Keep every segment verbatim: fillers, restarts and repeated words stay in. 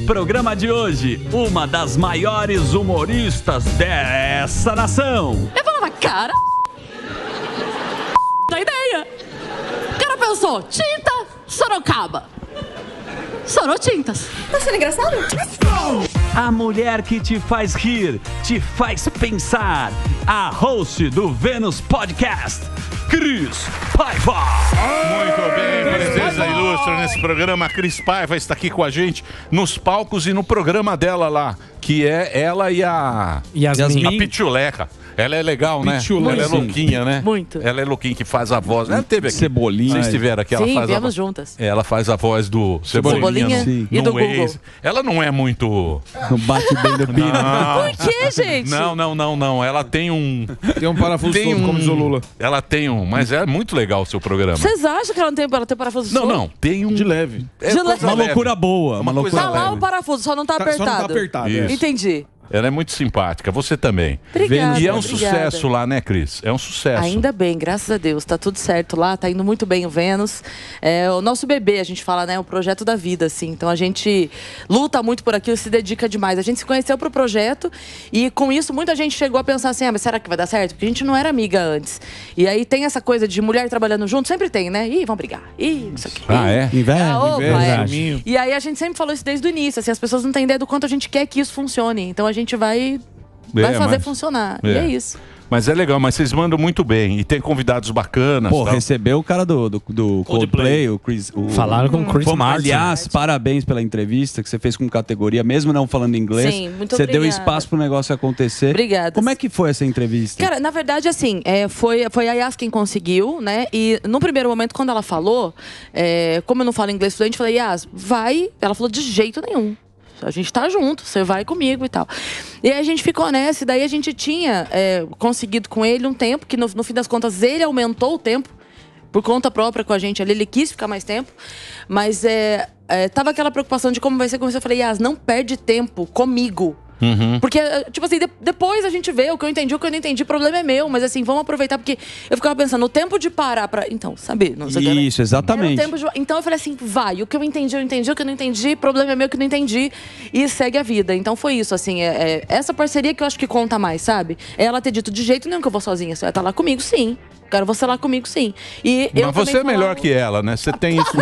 Programa de hoje, uma das maiores humoristas dessa nação. Eu falava, cara, da ideia. O cara pensou, tinta, Sorocaba. Sorotintas. Tá sendo engraçado? A mulher que te faz rir, te faz pensar. A host do Vênus Podcast, Cris Paiva. Muito bem, presença ilustre nesse programa. A Cris Paiva está aqui com a gente nos palcos e no programa dela lá, que é ela e a Yasmin. A Pituleca. Ela é legal, né? Pichula, ela é sim. louquinha, né? Muito. Ela é louquinha que faz a voz. Ela teve aqui. Cebolinha. Vocês estiveram aqui, ela Sim, faz a viemos voz. juntas. É, ela faz a voz do Cebolinha, Cebolinha no, e no do Waze. Google. Ela não é muito... Não bate bem do pino. Por que, gente? Não, não, não, não. Ela tem um... Tem um parafuso Tem solto, um... como diz o Lula. Ela tem um... Mas é muito legal o seu programa. Vocês acham que ela não tem, ela tem parafuso Não, solto? não. Tem um... De leve. É De coisa leve. Uma leve. loucura boa. Uma Uma coisa loucura Tá lá leve. o parafuso, só não tá Tá- apertado. só não tá apertado. Isso. Entendi. Ela é muito simpática. Você também. Obrigada, E é um obrigada. sucesso lá, né, Cris? É um sucesso. Ainda bem, graças a Deus. Tá tudo certo lá, tá indo muito bem o Vênus. É o nosso bebê, a gente fala, né? O projeto da vida, assim. Então a gente luta muito por aquilo, se dedica demais. A gente se conheceu pro projeto e com isso muita gente chegou a pensar assim, ah, mas será que vai dar certo? Porque a gente não era amiga antes. E aí tem essa coisa de mulher trabalhando junto, sempre tem, né? Ih, vamos brigar. Ih, isso aqui. Ah, é? Inveja, Ah, opa, inveja. é. E aí a gente sempre falou isso desde o início, assim, as pessoas não têm ideia do quanto a gente quer que isso funcione. Então a gente vai, vai É, fazer mas- funcionar. é. E é isso. Mas é legal, mas vocês mandam muito bem. E tem convidados bacanas. Pô, tal. recebeu o cara do, do, do Coldplay, o Chris. O... Falaram com o Chris Pô, Martin. aliás, parabéns pela entrevista que você fez com categoria, mesmo não falando inglês. Sim, muito Você deu obrigada. espaço pro negócio acontecer. Obrigada. Como é que foi essa entrevista? Cara, na verdade, assim, é, foi, foi a Yas quem conseguiu, né? E no primeiro momento, quando ela falou, é, como eu não falo inglês fluente, eu falei, Yas, vai. Ela falou, de jeito nenhum. A gente tá junto, você vai comigo e tal. E aí a gente ficou nessa, e daí a gente tinha é, conseguido com ele um tempo, que no, no fim das contas ele aumentou o tempo, por conta própria com a gente ali, ele quis ficar mais tempo. Mas é, é, tava aquela preocupação de como vai ser, como eu falei, Yas, não perde tempo comigo. Uhum. Porque, tipo assim, de- depois a gente vê o que eu entendi, o que eu não entendi, o problema é meu. Mas assim, vamos aproveitar, porque eu ficava pensando, o tempo de parar pra... Então, saber, não sei o que, né? Isso, Era o exatamente. tempo de- Então eu falei assim, vai, o que eu entendi, eu entendi, o que eu não entendi, problema é meu que eu não entendi. E segue a vida. Então foi isso, assim, é, é essa parceria que eu acho que conta mais, sabe? É ela ter dito, de jeito nenhum que eu vou sozinha, você vai estar lá comigo, sim. Quero você lá comigo, sim. E eu Mas você é também melhor falava- que ela, né? Você tem isso.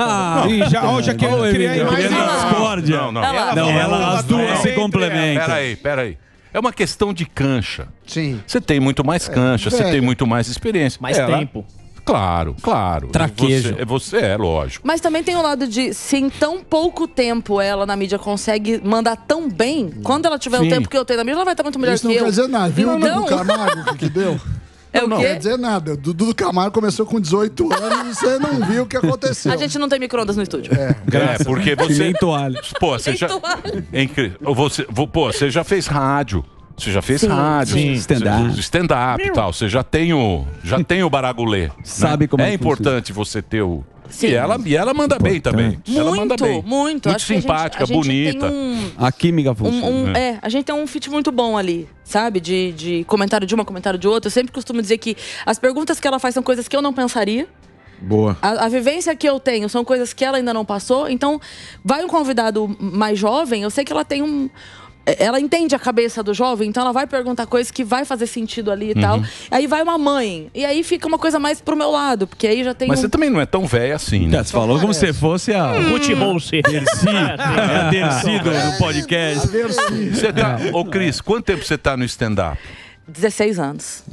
Ih, já, ó, já querendo criar Emílio, imagem. criando discórdia. Não, não. Ela- Não, ela, as duas se Pera complementam. aí, pera aí. É uma questão de cancha. Sim. Você tem muito mais cancha, você velho. tem muito mais experiência. Mais Ela- tempo. Claro, claro. Traquejo. Você, você é, lógico. Mas também tem o lado de, se em tão pouco tempo ela na mídia consegue mandar tão bem, quando ela tiver Sim. o tempo que eu tenho na mídia, ela vai estar muito melhor Isso que não eu. quer dizer nada. Viu o Então- Dudu Camargo o que, que deu? É o Não quê? quer dizer nada. O Dudu Camargo começou com dezoito anos e você não viu o que aconteceu. A gente não tem micro-ondas no estúdio. É. É, porque E você. nem toalha. Pô, você já. toalha. É incrível. Você, vo- pô, você já fez rádio. Você já fez Sim, rádio. sim. Stand-up. Você- Stand-up e tal. Você já tem o. Já tem o baragulê. né? Sabe como é é que importante você ter o. Sim. E ela, e ela manda bem também. Ela manda Muito, bem. muito. Muito Acho que a gente- simpática, a gente bonita. tem um- A química Um- funciona. um- é, a gente tem um fit muito bom ali, sabe? De, de comentário de uma, comentário de outra. Eu sempre costumo dizer que as perguntas que ela faz são coisas que eu não pensaria. Boa. A, a vivência que eu tenho são coisas que ela ainda não passou. Então, vai um convidado mais jovem, eu sei que ela tem um... Ela entende a cabeça do jovem, então ela vai perguntar coisas que vai fazer sentido ali e tal. Aí vai uma mãe, e aí fica uma coisa mais pro meu lado, porque aí já tem Mas um... você também não é tão velha assim, né? É, você falou como se fosse a Ruth Bolse. Dercy, é a Dercy do, do podcast. Você tá, ô Cris, quanto tempo você tá no stand-up? dezesseis anos.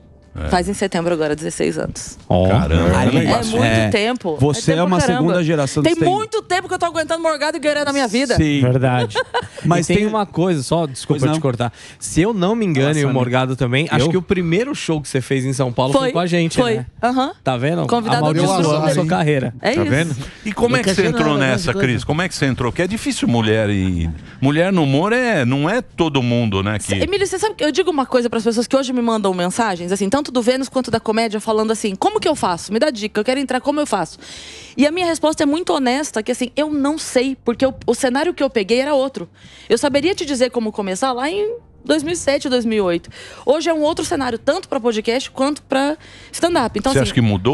Faz em setembro agora, dezesseis anos. Caramba, Aí, é um É negócio. muito É. tempo. Você tempo é uma pra caramba. segunda geração do Tem stand- muito tempo que eu tô aguentando morgado e guerreiro na minha vida. Sim. Verdade. Mas Mas tem, tem- uma coisa, só, desculpa Pois não. te cortar. Se eu não me engano, Nossa, e o amigo. Morgado também, acho Eu? que o primeiro show que você fez em São Paulo foi, Foi, com a gente, foi. né? Aham. Tá vendo? Convidado Amaldiçoando do a sua hein? carreira. É tá isso. vendo? E como é que você entrou nessa, Cris? Como é que você entrou? Porque é difícil mulher e... Mulher no humor é... não é todo mundo, né? Que... Emílio, você sabe que eu digo uma coisa para as pessoas que hoje me mandam mensagens, assim, tanto do Vênus quanto da comédia, falando assim, como que eu faço? Me dá dica, eu quero entrar, como eu faço? E a minha resposta é muito honesta, que assim, eu não sei, porque eu- o cenário que eu peguei era outro. Eu saberia te dizer como começar lá em dois mil e sete, dois mil e oito. Hoje é um outro cenário, tanto para podcast quanto para stand-up. Então, Você assim, acha que mudou?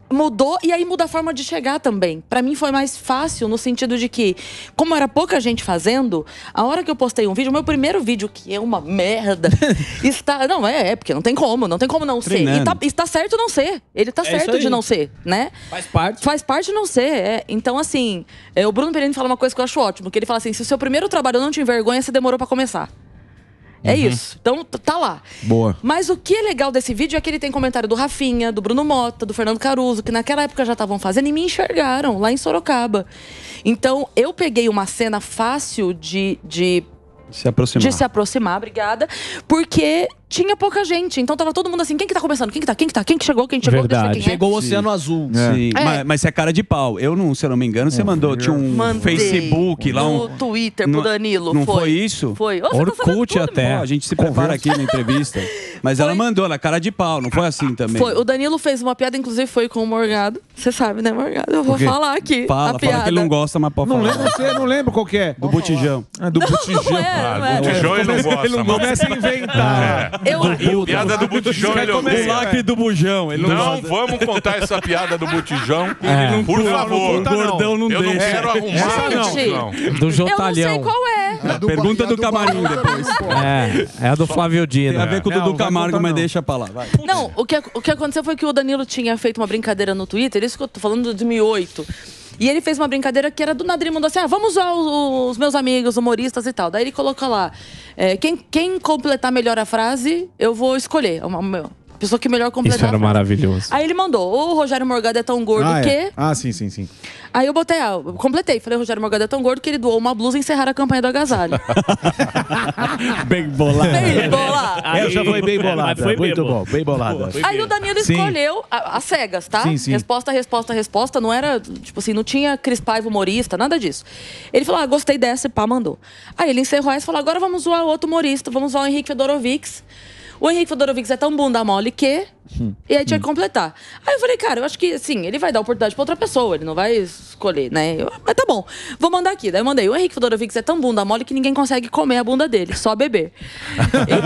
Mudou, e aí muda a forma de chegar também. Pra mim foi mais fácil no sentido de que, como era pouca gente fazendo, a hora que eu postei um vídeo, o meu primeiro vídeo, que é uma merda, está... Não, é, é, porque não tem como, não tem como não ser. E tá, está certo não ser. Ele tá É certo isso de aí. não ser, né? Faz parte. Faz parte de não ser, é. Então, assim, é, o Bruno Perini fala uma coisa que eu acho ótimo, que ele fala assim, se o seu primeiro trabalho não te envergonha, você demorou pra começar. É isso. Então, t- tá lá. Boa. Mas o que é legal desse vídeo é que ele tem comentário do Rafinha, do Bruno Mota, do Fernando Caruso, que naquela época já estavam fazendo e me enxergaram lá em Sorocaba. Então, eu peguei uma cena fácil de, de, Se aproximar. de se aproximar, obrigada, porque tinha pouca gente. Então, tava todo mundo assim, quem que tá começando? Quem que tá? Quem que tá? Quem que chegou? Quem chegou? Deixa eu ver Verdade. quem é. Chegou o Oceano Azul. Sim, É. mas, mas você é cara de pau. Eu, não, se eu não me engano, você mandou. Tinha um Mandei Facebook lá. no Um, Twitter pro Não- Danilo. não foi isso? Foi. Ô, você tá sabendo Orkut tudo, até. meu. Pô, a gente se prepara aqui na entrevista. Mas ela mandou, ela cara de pau. Não foi assim também? Foi. O Danilo fez uma piada, inclusive foi com o Morgado. Você sabe, né, Morgado? Eu vou quê? falar aqui. Fala, a fala piada. que ele não gosta, mas pode Não falar. lembro, você não lembro qual que é. Do botijão. Ah, do botijão. Não é, Ah, não é. botijão ele não gosta, mano. Começa a inventar. Eu, Piada do botijão ele O odeia. lacre do bujão. Ele não, Não gosta. vamos contar essa piada do botijão, É. por Não, favor. não conta, não. Gordão não Eu não deixa. quero arrumar Gente, confusão. Do eu não sei Jotalhão. qual é. A do Pergunta Ba- do a camarim Bahia depois. também, pô. É, é a do Flávio Dino. Tem a ver com o Não, Dudu vai Camargo, contar, mas não. deixa pra lá. Vai. Não, o que, o que aconteceu foi que o Danilo tinha feito uma brincadeira no Twitter, isso que eu tô falando de dois mil e oito. E ele fez uma brincadeira que era do nada, ele mandou assim, ah, vamos usar os, os meus amigos humoristas e tal. Daí ele colocou lá, é, quem, quem completar melhor a frase, eu vou escolher. Uma, uma pessoa que melhor completar Isso era a frase. maravilhoso. Aí ele mandou, o Rogério Morgado é tão gordo Ah, que... é. Ah, sim, sim, sim. Aí eu botei, ah, eu completei. Falei, o Rogério Morgado é tão gordo que ele doou uma blusa e encerrar a campanha do agasalho. Bem bolado. Bem bolado. É, já foi bem bolada. Mas foi Muito mesmo. bom, bem bolada. Aí o Danilo Sim. escolheu a- as cegas, tá? Sim, sim. Resposta, resposta, resposta. Não era, tipo assim, não tinha Cris Paiva humorista, nada disso. Ele falou, ah, gostei dessa e pá, mandou. Aí ele encerrou essa e falou, agora vamos zoar outro humorista, vamos zoar o Henrique Fedorovics. O Henrique Fedorovics é tão bunda mole que... E aí tinha que completar. Aí eu falei, cara, eu acho que, assim, ele vai dar oportunidade pra outra pessoa, ele não vai escolher, né? Eu, mas tá bom, vou mandar aqui. Daí eu mandei, o Henrique Fedorovics é tão bunda mole que ninguém consegue comer a bunda dele, só beber. E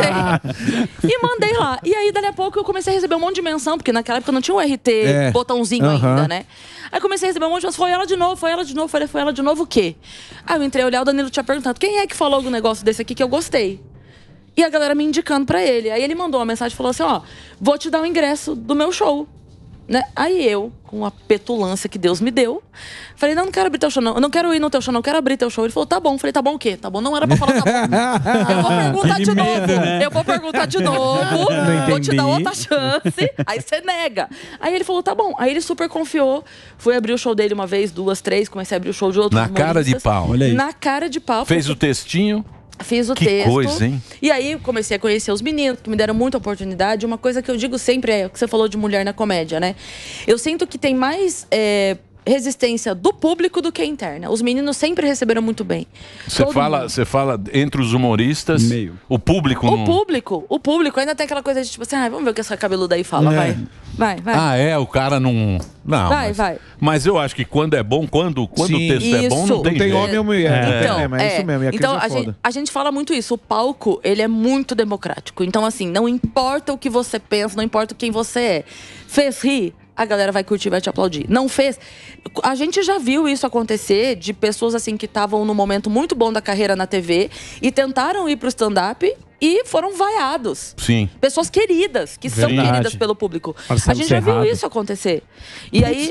botei. E mandei lá. E aí, dali a pouco, eu comecei a receber um monte de menção, porque naquela época não tinha o R T É. botãozinho Aham. ainda, né? Aí comecei a receber um monte de menção, foi ela de novo, foi ela de novo, falei, foi ela de novo o quê? Aí eu entrei a olhar, o Danilo tinha perguntado, quem é que falou algum negócio desse aqui que eu gostei? E a galera me indicando pra ele. Aí ele mandou uma mensagem e falou assim, ó, vou te dar o ingresso do meu show. Né? Aí eu, com a petulância que Deus me deu, falei, não, não quero abrir teu show, não. Eu não quero ir no teu show, não, eu quero abrir teu show. Ele falou, tá bom. Falei, tá bom o quê? Tá bom, não era pra falar tá bom. Eu vou perguntar de novo. Eu vou perguntar de novo. Vou te dar entendi. outra chance. Aí você nega. Aí ele falou, tá bom. Aí ele super confiou. Fui abrir o show dele uma vez, duas, três. Comecei a abrir o show de outros Na cara de humoristas. pau. Olha aí. Na cara de pau. Fez o textinho. Fiz o Que texto. coisa, hein? E aí comecei a conhecer os meninos, que me deram muita oportunidade. Uma coisa que eu digo sempre é o que você falou de mulher na comédia, né? Eu sinto que tem mais é, resistência do público do que interna. Os meninos sempre receberam muito bem. Você Todo fala, mundo. você fala entre os humoristas, Meio. o público O não... público, o público ainda tem aquela coisa de tipo assim, ah, vamos ver o que essa cabeluda aí fala, É. vai. Vai, vai. Ah, é? O cara não... Não, Vai, mas, vai. mas eu acho que quando é bom, quando, quando o Sim. texto é bom, não Isso. tem, Não tem jeito. homem ou mulher. É. Então, é, mas é isso mesmo. E a Cris então é a, foda. gente, a gente fala muito isso. O palco, ele é muito democrático. Então, assim, não importa o que você pensa, não importa quem você é. Fez rir, a galera vai curtir, vai te aplaudir. Não fez... A gente já viu isso acontecer de pessoas, assim, que estavam num momento muito bom da carreira na T V e tentaram ir pro stand-up e foram vaiados. Sim. Pessoas queridas, que são Verdade. queridas pelo público. Marcelo a gente já Serrado. viu isso acontecer. E aí...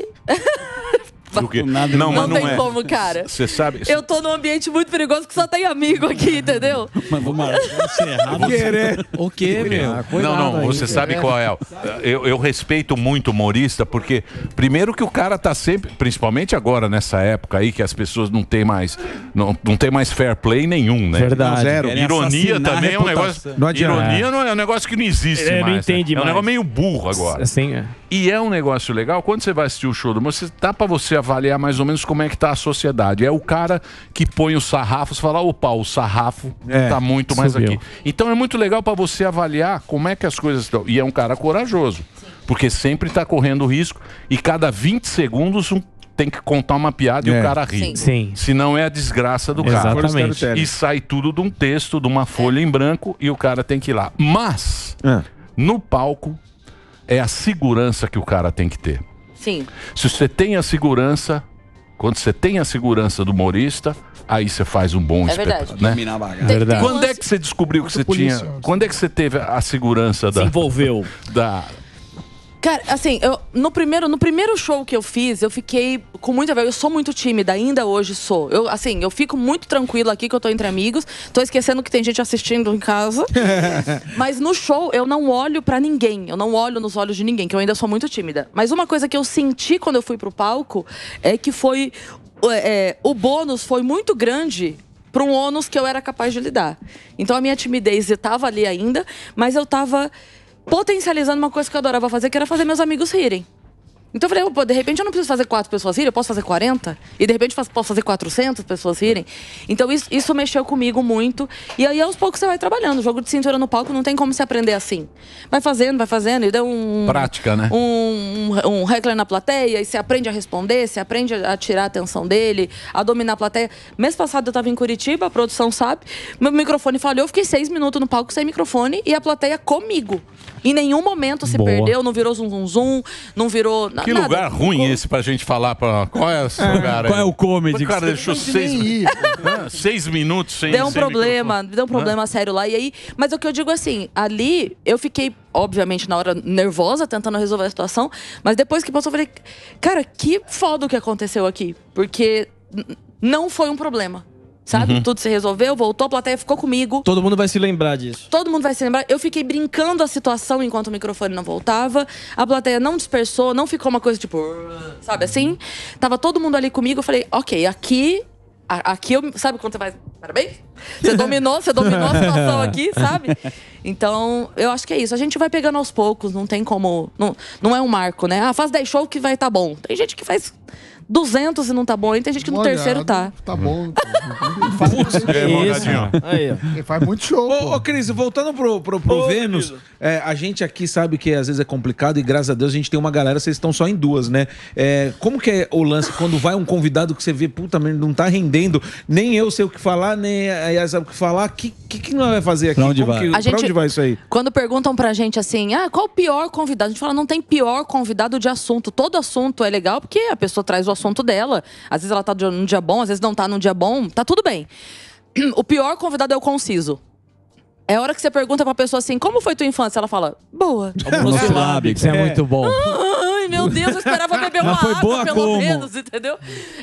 Do quê? Nada não, Não, mas não tem é. como, cara. Você sabe... Eu tô num ambiente muito perigoso que só tem amigo aqui, entendeu? Mas vamos lá. Querer. O quê, meu? Ah, cuidado Não, não, aí. você sabe qual é. Eu, eu respeito muito humorista, porque, primeiro, que o cara tá sempre, principalmente agora, nessa época aí, que as pessoas não têm mais, não, não tem mais fair play nenhum, né? Verdade. Zero. Querem Ironia assassinar também é um a negócio. reputação. Não adianta. Ironia não é um negócio que não existe É, não mais. né? entende É um mais. negócio meio burro agora. Assim, é. E é um negócio legal, quando você vai assistir o show do humor, você dá pra você avaliar mais ou menos como é que tá a sociedade. É o cara que põe os sarrafos e fala, opa, o sarrafo É, tá muito mais subiu. aqui. Então é muito legal pra você avaliar como é que as coisas estão. E é um cara corajoso, porque sempre tá correndo risco e cada vinte segundos um tem que contar uma piada e É. o cara ri. Sim. Sim. Senão é a desgraça do cara. Exatamente. Sério. E sai tudo de um texto, de uma folha em branco e o cara tem que ir lá. Mas, Ah. no palco, é a segurança que o cara tem que ter. Sim. Se você tem a segurança, quando você tem a segurança do humorista, aí você faz um bom É espetáculo, verdade. né? Dominar a bagaça. Tem- Verdade. tem um Quando é lance- que você descobriu que você polícia, tinha... assim. Quando é que você teve a segurança da... Se envolveu. da Cara, assim, eu, no, primeiro, no primeiro show que eu fiz, eu fiquei com muita vergonha. Eu sou muito tímida, ainda hoje sou. Eu, assim, eu fico muito tranquila aqui, que eu tô entre amigos. Tô esquecendo que tem gente assistindo em casa. Mas no show, eu não olho pra ninguém. Eu não olho nos olhos de ninguém, que eu ainda sou muito tímida. Mas uma coisa que eu senti quando eu fui pro palco é que foi... É, o bônus foi muito grande para um ônus que eu era capaz de lidar. Então a minha timidez estava ali ainda, mas eu estava potencializando uma coisa que eu adorava fazer, que era fazer meus amigos rirem. Então eu falei, pô, de repente eu não preciso fazer quatro pessoas rirem, eu posso fazer quarenta? E de repente eu posso fazer quatrocentas pessoas rirem? Então isso, isso mexeu comigo muito. E aí aos poucos você vai trabalhando. O jogo de cintura no palco não tem como se aprender assim. Vai fazendo, vai fazendo, e deu um... prática, né? Um, um, um heckler na plateia, e você aprende a responder, você aprende a tirar a atenção dele, a dominar a plateia. Mês passado eu tava em Curitiba, a produção sabe, meu microfone falhou, eu fiquei seis minutos no palco sem microfone e a plateia comigo. Em nenhum momento se Boa. perdeu, não virou zum zum zum, não virou na- Que nada. lugar ruim esse pra gente falar pra... Qual é esse lugar aí? Qual é o comedy? O cara que deixou seis, Nem ir. Ah, seis minutos sem Deu um sem problema, microfone. deu um problema sério lá. E aí, mas o que eu digo assim, ali eu fiquei, obviamente, na hora nervosa, tentando resolver a situação, mas depois que passou, eu falei, cara, que foda o que aconteceu aqui. Porque n- não foi um problema. Sabe? Tudo se resolveu, voltou, a plateia ficou comigo. Todo mundo vai se lembrar disso. Todo mundo vai se lembrar. Eu fiquei brincando a situação enquanto o microfone não voltava. A plateia não dispersou, não ficou uma coisa tipo... Sabe assim? Tava todo mundo ali comigo. Eu falei, ok, aqui... a- Aqui eu... Sabe quando você vai... Parabéns? Você dominou, você dominou a situação aqui, sabe? Então, eu acho que é isso. A gente vai pegando aos poucos, não tem como... Não, não é um marco, né? Ah, faz dez shows que vai tá bom. Tem gente que faz duzentos e não tá bom. E tem gente que no Molhado, terceiro tá. Tá bom. É, Morgadinho. Aí, ó. Ele faz muito show, Ô, pô. ô, Cris, voltando pro, pro, pro Ô, Vênus, querido. é, a gente aqui sabe que às vezes é complicado e graças a Deus a gente tem uma galera, vocês estão só em duas, né? É, como que é o lance quando vai um convidado que você vê, puta, mas não tá rendendo, nem eu sei o que falar, nem a Yas sabe o que falar, o que, que, que nós vai fazer aqui? Pra onde Como vai? que- A pra gente- onde vai isso aí? Quando perguntam pra gente assim, ah, qual o pior convidado? A gente fala, não tem pior convidado de assunto. Todo assunto é legal porque a pessoa traz o assunto dela. Às vezes ela tá num dia bom, às vezes não tá num dia bom. Tá tudo bem. O pior convidado é o conciso. É a hora que você pergunta pra pessoa assim, como foi tua infância? Ela fala, boa. Monossilábico, isso é muito bom. Ai, meu Deus, eu esperava beber uma Mas foi água, boa pelo como? menos, entendeu?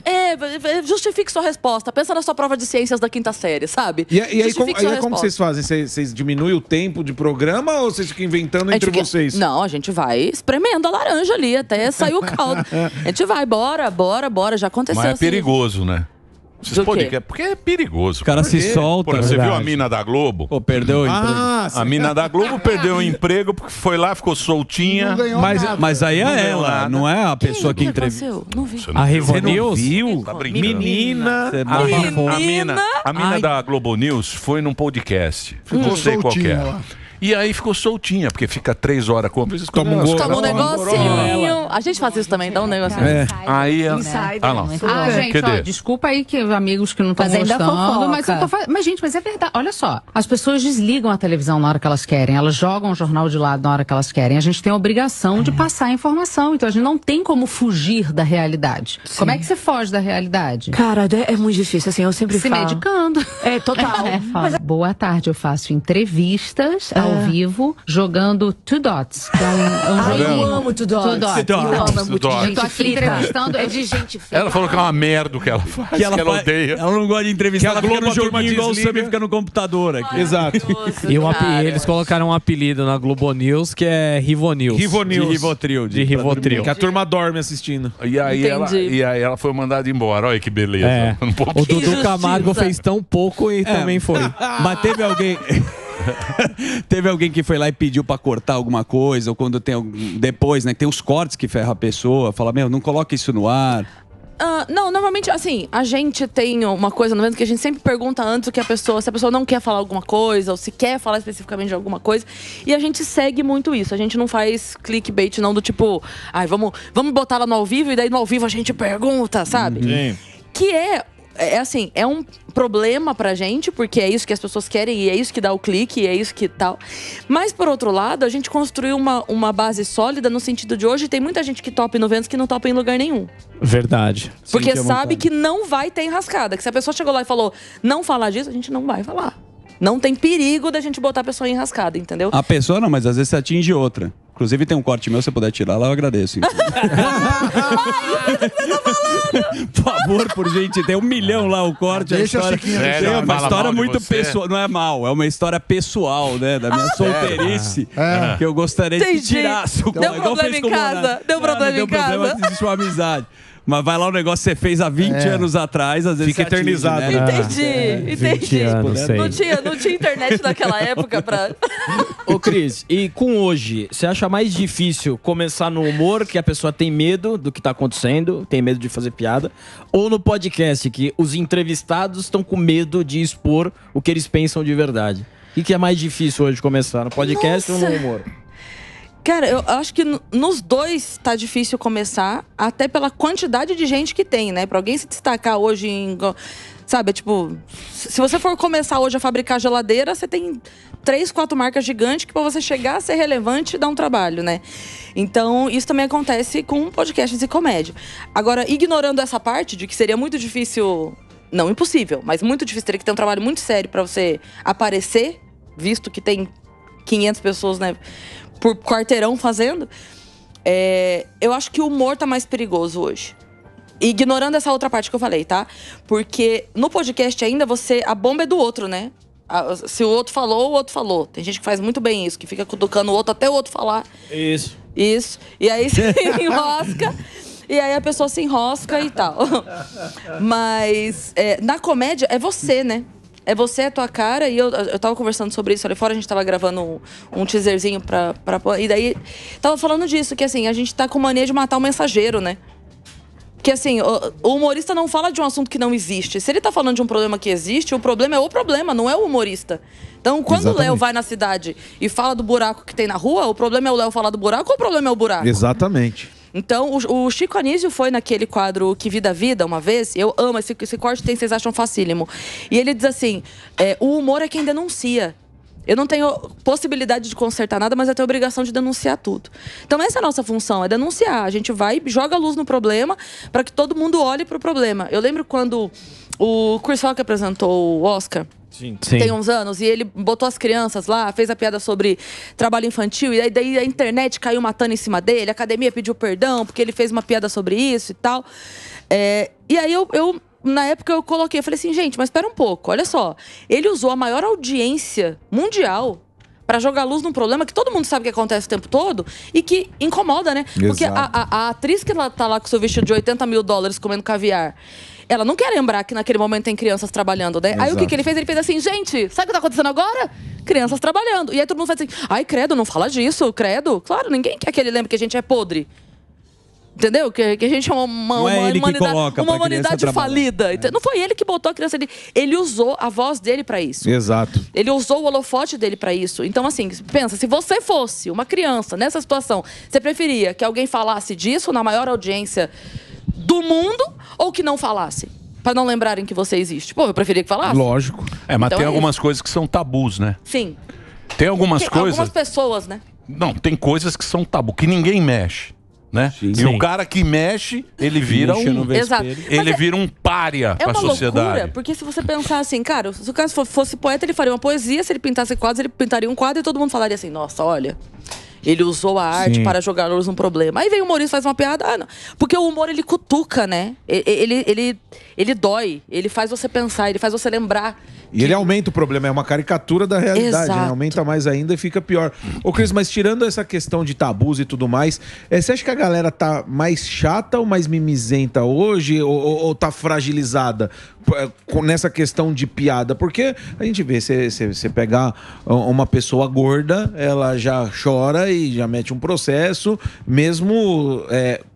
É, justifique sua resposta. Pensa na sua prova de ciências da quinta série, sabe? E, e aí, Justifique como, aí sua é como resposta. vocês fazem? Vocês, vocês diminuem o tempo de programa ou vocês ficam inventando A gente entre fica- vocês? Não, a gente vai espremendo a laranja ali até sair o caldo. A gente vai, bora, bora, bora. Já aconteceu Mas é assim. perigoso, né? Vocês Do podem... quê? Porque é perigoso. O cara se solta. Pô, você viu a verdade. mina da Globo? Pô, perdeu o emprego. Ah, A mina da Globo perdeu o emprego porque foi lá, ficou soltinha. Não ganhou Mas, nada. mas aí Não é ganhou ela, nada. não é a pessoa que Quem entrevista. aconteceu? Não vi. Você não A viu? Rivo Você não News? viu? Tá brincando. Menina. Você A, baba mina, fogo. a mina, a mina Ai. da Globo News foi num podcast. Ficou não sei qual que soltinha é. lá. E aí ficou soltinha, porque fica três horas com Toma um gol. Toma um Ela- negocinho. A gente faz isso também, dá um negocinho. É. Aí ela. Ah, não. Ah, gente, Cadê? ó, desculpa aí que amigos que não estão Fazendo a gostando, fofoca. mas eu tô fa- Mas, gente, mas é verdade. Olha só, as pessoas desligam a televisão na hora que elas querem, elas jogam o jornal de lado na hora que elas querem. A gente tem a obrigação de passar a informação, então a gente não tem como fugir da realidade. Como é que você foge da realidade? Cara, é é muito difícil, assim, eu sempre Se falo. medicando. É, total. É, fala, boa tarde, eu faço entrevistas ao vivo jogando Two Dots, que é um, é um Ai, joguinho. eu amo Two Dots. Two Dots. Eu amo, é muito Two Dots. de Eu tô gente aqui frita. entrevistando- É de gente frita. Ela falou que é uma merda o que ela faz, que ela, faz- odeia. ela não gosta de entrevistar, Que ela a fica Globo no a turma joguinho igual o desliga. Sammy fica no computador aqui. Exato. E, um api- Cara. eles colocaram um apelido na Globo News que é Rivo News. Rivo News. De Rivotril. De Rivotril. Que a turma dorme assistindo. E aí, ela, Entendi. e aí ela foi mandada embora. Olha que beleza. É. Um pouquinho. O Dudu justiça. Camargo fez tão pouco e também foi. Mas teve alguém. Teve alguém que foi lá e pediu pra cortar alguma coisa, ou quando tem algum- depois, né? Que tem os cortes que ferra a pessoa, fala, meu, não coloca isso no ar. Ah, não, normalmente, assim, a gente tem uma coisa no evento que a gente sempre pergunta antes o que a pessoa, se a pessoa não quer falar alguma coisa, ou se quer falar especificamente de alguma coisa. E a gente segue muito isso. A gente não faz clickbait, não, do tipo, ai, vamos, vamos botar ela no ao vivo e daí no ao vivo a gente pergunta, sabe? Sim. Que é é assim, é um problema pra gente, porque é isso que as pessoas querem e é isso que dá o clique, e é isso que tal. Mas, por outro lado, a gente construiu uma, uma base sólida no sentido de hoje tem muita gente que topa no Vênus que não topa em lugar nenhum. Verdade. Porque sabe que não vai ter enrascada. Que se a pessoa chegou lá e falou, não falar disso, a gente não vai falar. Não tem perigo da gente botar a pessoa em enrascada, entendeu? A pessoa não, mas às vezes você atinge outra. Inclusive tem um corte meu, se você puder tirar lá, eu agradeço. Então. Por favor, por gente, tem um milhão lá o corte. Deixa a história, a Chiquinha é, deixar. é uma Fala história mal de muito você. pessoal, não é mal, é uma história pessoal, né, da minha solteirice, É. que eu gostaria de que Entendi. tirasse o Deu igual problema fez em com o casa? Monark. Deu Não, problema não deu em problema, casa? existe uma amizade. Mas vai lá um negócio que você fez há vinte É. anos atrás, às vezes Fica você atinge, eternizado, né? né? Entendi, vinte entendi. anos, sei. Não tinha, não tinha internet naquela época pra... Ô, Cris, e com hoje, você acha mais difícil começar no humor, que a pessoa tem medo do que tá acontecendo, tem medo de fazer piada, ou no podcast, que os entrevistados estão com medo de expor o que eles pensam de verdade? O que, que é mais difícil hoje começar, no podcast Nossa. ou no humor? Cara, eu acho que n- nos dois tá difícil começar, até pela quantidade de gente que tem, né? Pra alguém se destacar hoje em... go- Sabe, é tipo... Se você for começar hoje a fabricar geladeira, você tem três, quatro marcas gigantes que pra você chegar a ser relevante dá um trabalho, né? Então, isso também acontece com podcasts e comédia. Agora, ignorando essa parte de que seria muito difícil... Não impossível, mas muito difícil. Teria que ter um trabalho muito sério pra você aparecer, visto que tem quinhentas pessoas, né? Por quarteirão fazendo, é, eu acho que o humor tá mais perigoso hoje. Ignorando essa outra parte que eu falei, tá? Porque no podcast ainda você... A bomba é do outro, né? A- Se o outro falou, o outro falou. Tem gente que faz muito bem isso, que fica cutucando o outro até o outro falar. Isso. Isso. E aí se enrosca. E aí a pessoa se enrosca e tal. Mas é, na comédia é você, né? É você, a tua cara, e eu, eu tava conversando sobre isso ali fora, a gente tava gravando um, um teaserzinho pra, pra... E daí, tava falando disso, que assim, a gente tá com mania de matar o mensageiro, né? Que assim, o, o humorista não fala de um assunto que não existe. Se ele tá falando de um problema que existe, o problema é o problema, não é o humorista. Então, quando Exatamente. o Léo vai na cidade e fala do buraco que tem na rua, o problema é o Léo falar do buraco ou o problema é o buraco? Exatamente. Então, o, o Chico Anísio foi naquele quadro Que Vida Vida, uma vez. Eu amo, esse, esse corte tem, vocês acham facílimo. E ele diz assim, é, o humor é quem denuncia. Eu não tenho possibilidade de consertar nada, mas eu tenho obrigação de denunciar tudo. Então, essa é a nossa função, é denunciar. A gente vai, joga a luz no problema para que todo mundo olhe para o problema. Eu lembro quando o Chris Rock apresentou o Oscar... Sim. Tem uns anos, e ele botou as crianças lá, fez a piada sobre trabalho infantil, e daí, daí a internet caiu matando em cima dele, a academia pediu perdão, porque ele fez uma piada sobre isso e tal. É, e aí eu, eu, na época, eu coloquei, eu falei assim, gente, mas espera um pouco, olha só. Ele usou a maior audiência mundial pra jogar luz num problema que todo mundo sabe que acontece o tempo todo e que incomoda, né? Porque a, Exato. a, a atriz que ela tá lá com seu vestido de oitenta mil dólares comendo caviar, ela não quer lembrar que naquele momento tem crianças trabalhando, né? Aí o que, Exato. que ele fez? Ele fez assim, gente, sabe o que tá acontecendo agora? Crianças trabalhando. E aí todo mundo faz assim, ai, credo, não fala disso, credo. Claro, ninguém quer que ele lembre que a gente é podre. Entendeu? Que, que a gente é uma, uma, Não é uma ele que humanidade, coloca uma pra criança humanidade trabalhar. falida. Então, não foi ele que botou a criança ali. Ele usou a voz dele pra isso. Exato. Ele usou o holofote dele pra isso. Então, assim, pensa, se você fosse uma criança nessa situação, você preferia que alguém falasse disso na maior audiência do mundo ou que não falasse? Pra não lembrarem que você existe. Pô, eu preferia que falasse. Lógico. É, mas Então tem é algumas coisas que são tabus, né? Sim. Tem algumas Tem coisas... algumas pessoas, né? Não, tem coisas que são tabu, que ninguém mexe, né? E Sim. o cara que mexe, ele vira Mexe no um... Exato. vespeiro. Ele Mas é- vira um pária É pra uma sociedade. loucura, porque se você pensar assim, cara, se o cara fo- fosse poeta, ele faria uma poesia, se ele pintasse quadros, ele pintaria um quadro e todo mundo falaria assim, nossa, olha, ele usou a arte Sim. para jogar luz num problema. Aí vem o humorista, faz uma piada, ah, não. Porque o humor, ele cutuca, né? E- Ele, ele, ele dói, ele faz você pensar, ele faz você lembrar. E ele aumenta o problema, é uma caricatura da realidade, né? Exato. Aumenta mais ainda e fica pior. Ô, Cris, mas tirando essa questão de tabus e tudo mais, eh, você acha que a galera tá mais chata ou mais mimizenta hoje? Ou, ou- ou tá fragilizada eh, com- nessa questão de piada? Porque a gente vê, você- você você pegar uma pessoa gorda, ela já chora e já mete um processo, mesmo eh,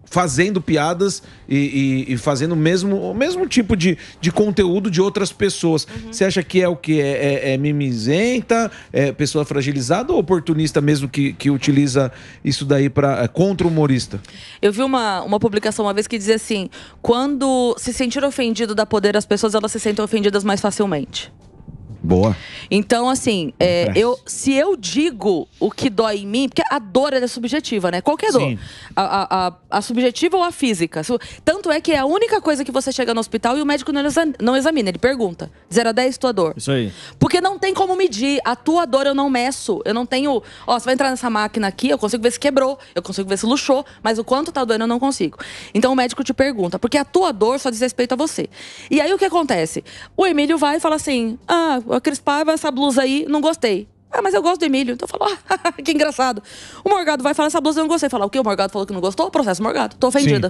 fazendo piadas e, e- e fazendo o mesmo, o mesmo tipo de, de conteúdo de outras pessoas. Você acha que é o que? É, é, é mimizenta? É pessoa fragilizada ou oportunista mesmo que, que utiliza isso daí pra, é, contra o humorista? Eu vi uma, uma publicação uma vez que dizia assim: quando se sentir ofendido dá poder às pessoas, elas se sentem ofendidas mais facilmente. Boa. Então, assim, é, eu, se eu digo o que dói em mim, porque a dor ela é subjetiva, né? Qualquer dor. Sim. A, a, a, a subjetiva ou a física. Su- Tanto é que é a única coisa que você chega no hospital e o médico não, exa- não examina. Ele pergunta: zero a dez, tua dor. Isso aí. Porque não tem como medir. A tua dor eu não meço. Eu não tenho. Ó, você vai entrar nessa máquina aqui, eu consigo ver se quebrou, eu consigo ver se luxou, mas o quanto tá doendo eu não consigo. Então o médico te pergunta, porque a tua dor só diz respeito a você. E aí o que acontece? O Emílio vai e fala assim: ah, a Cris Paiva, essa blusa aí, não gostei. Ah, mas eu gosto do Emílio. Então eu falo: ah, que engraçado. O Morgado vai falar: essa blusa eu não gostei. Falar: o que? O Morgado falou que não gostou? Processo Morgado. Tô ofendida.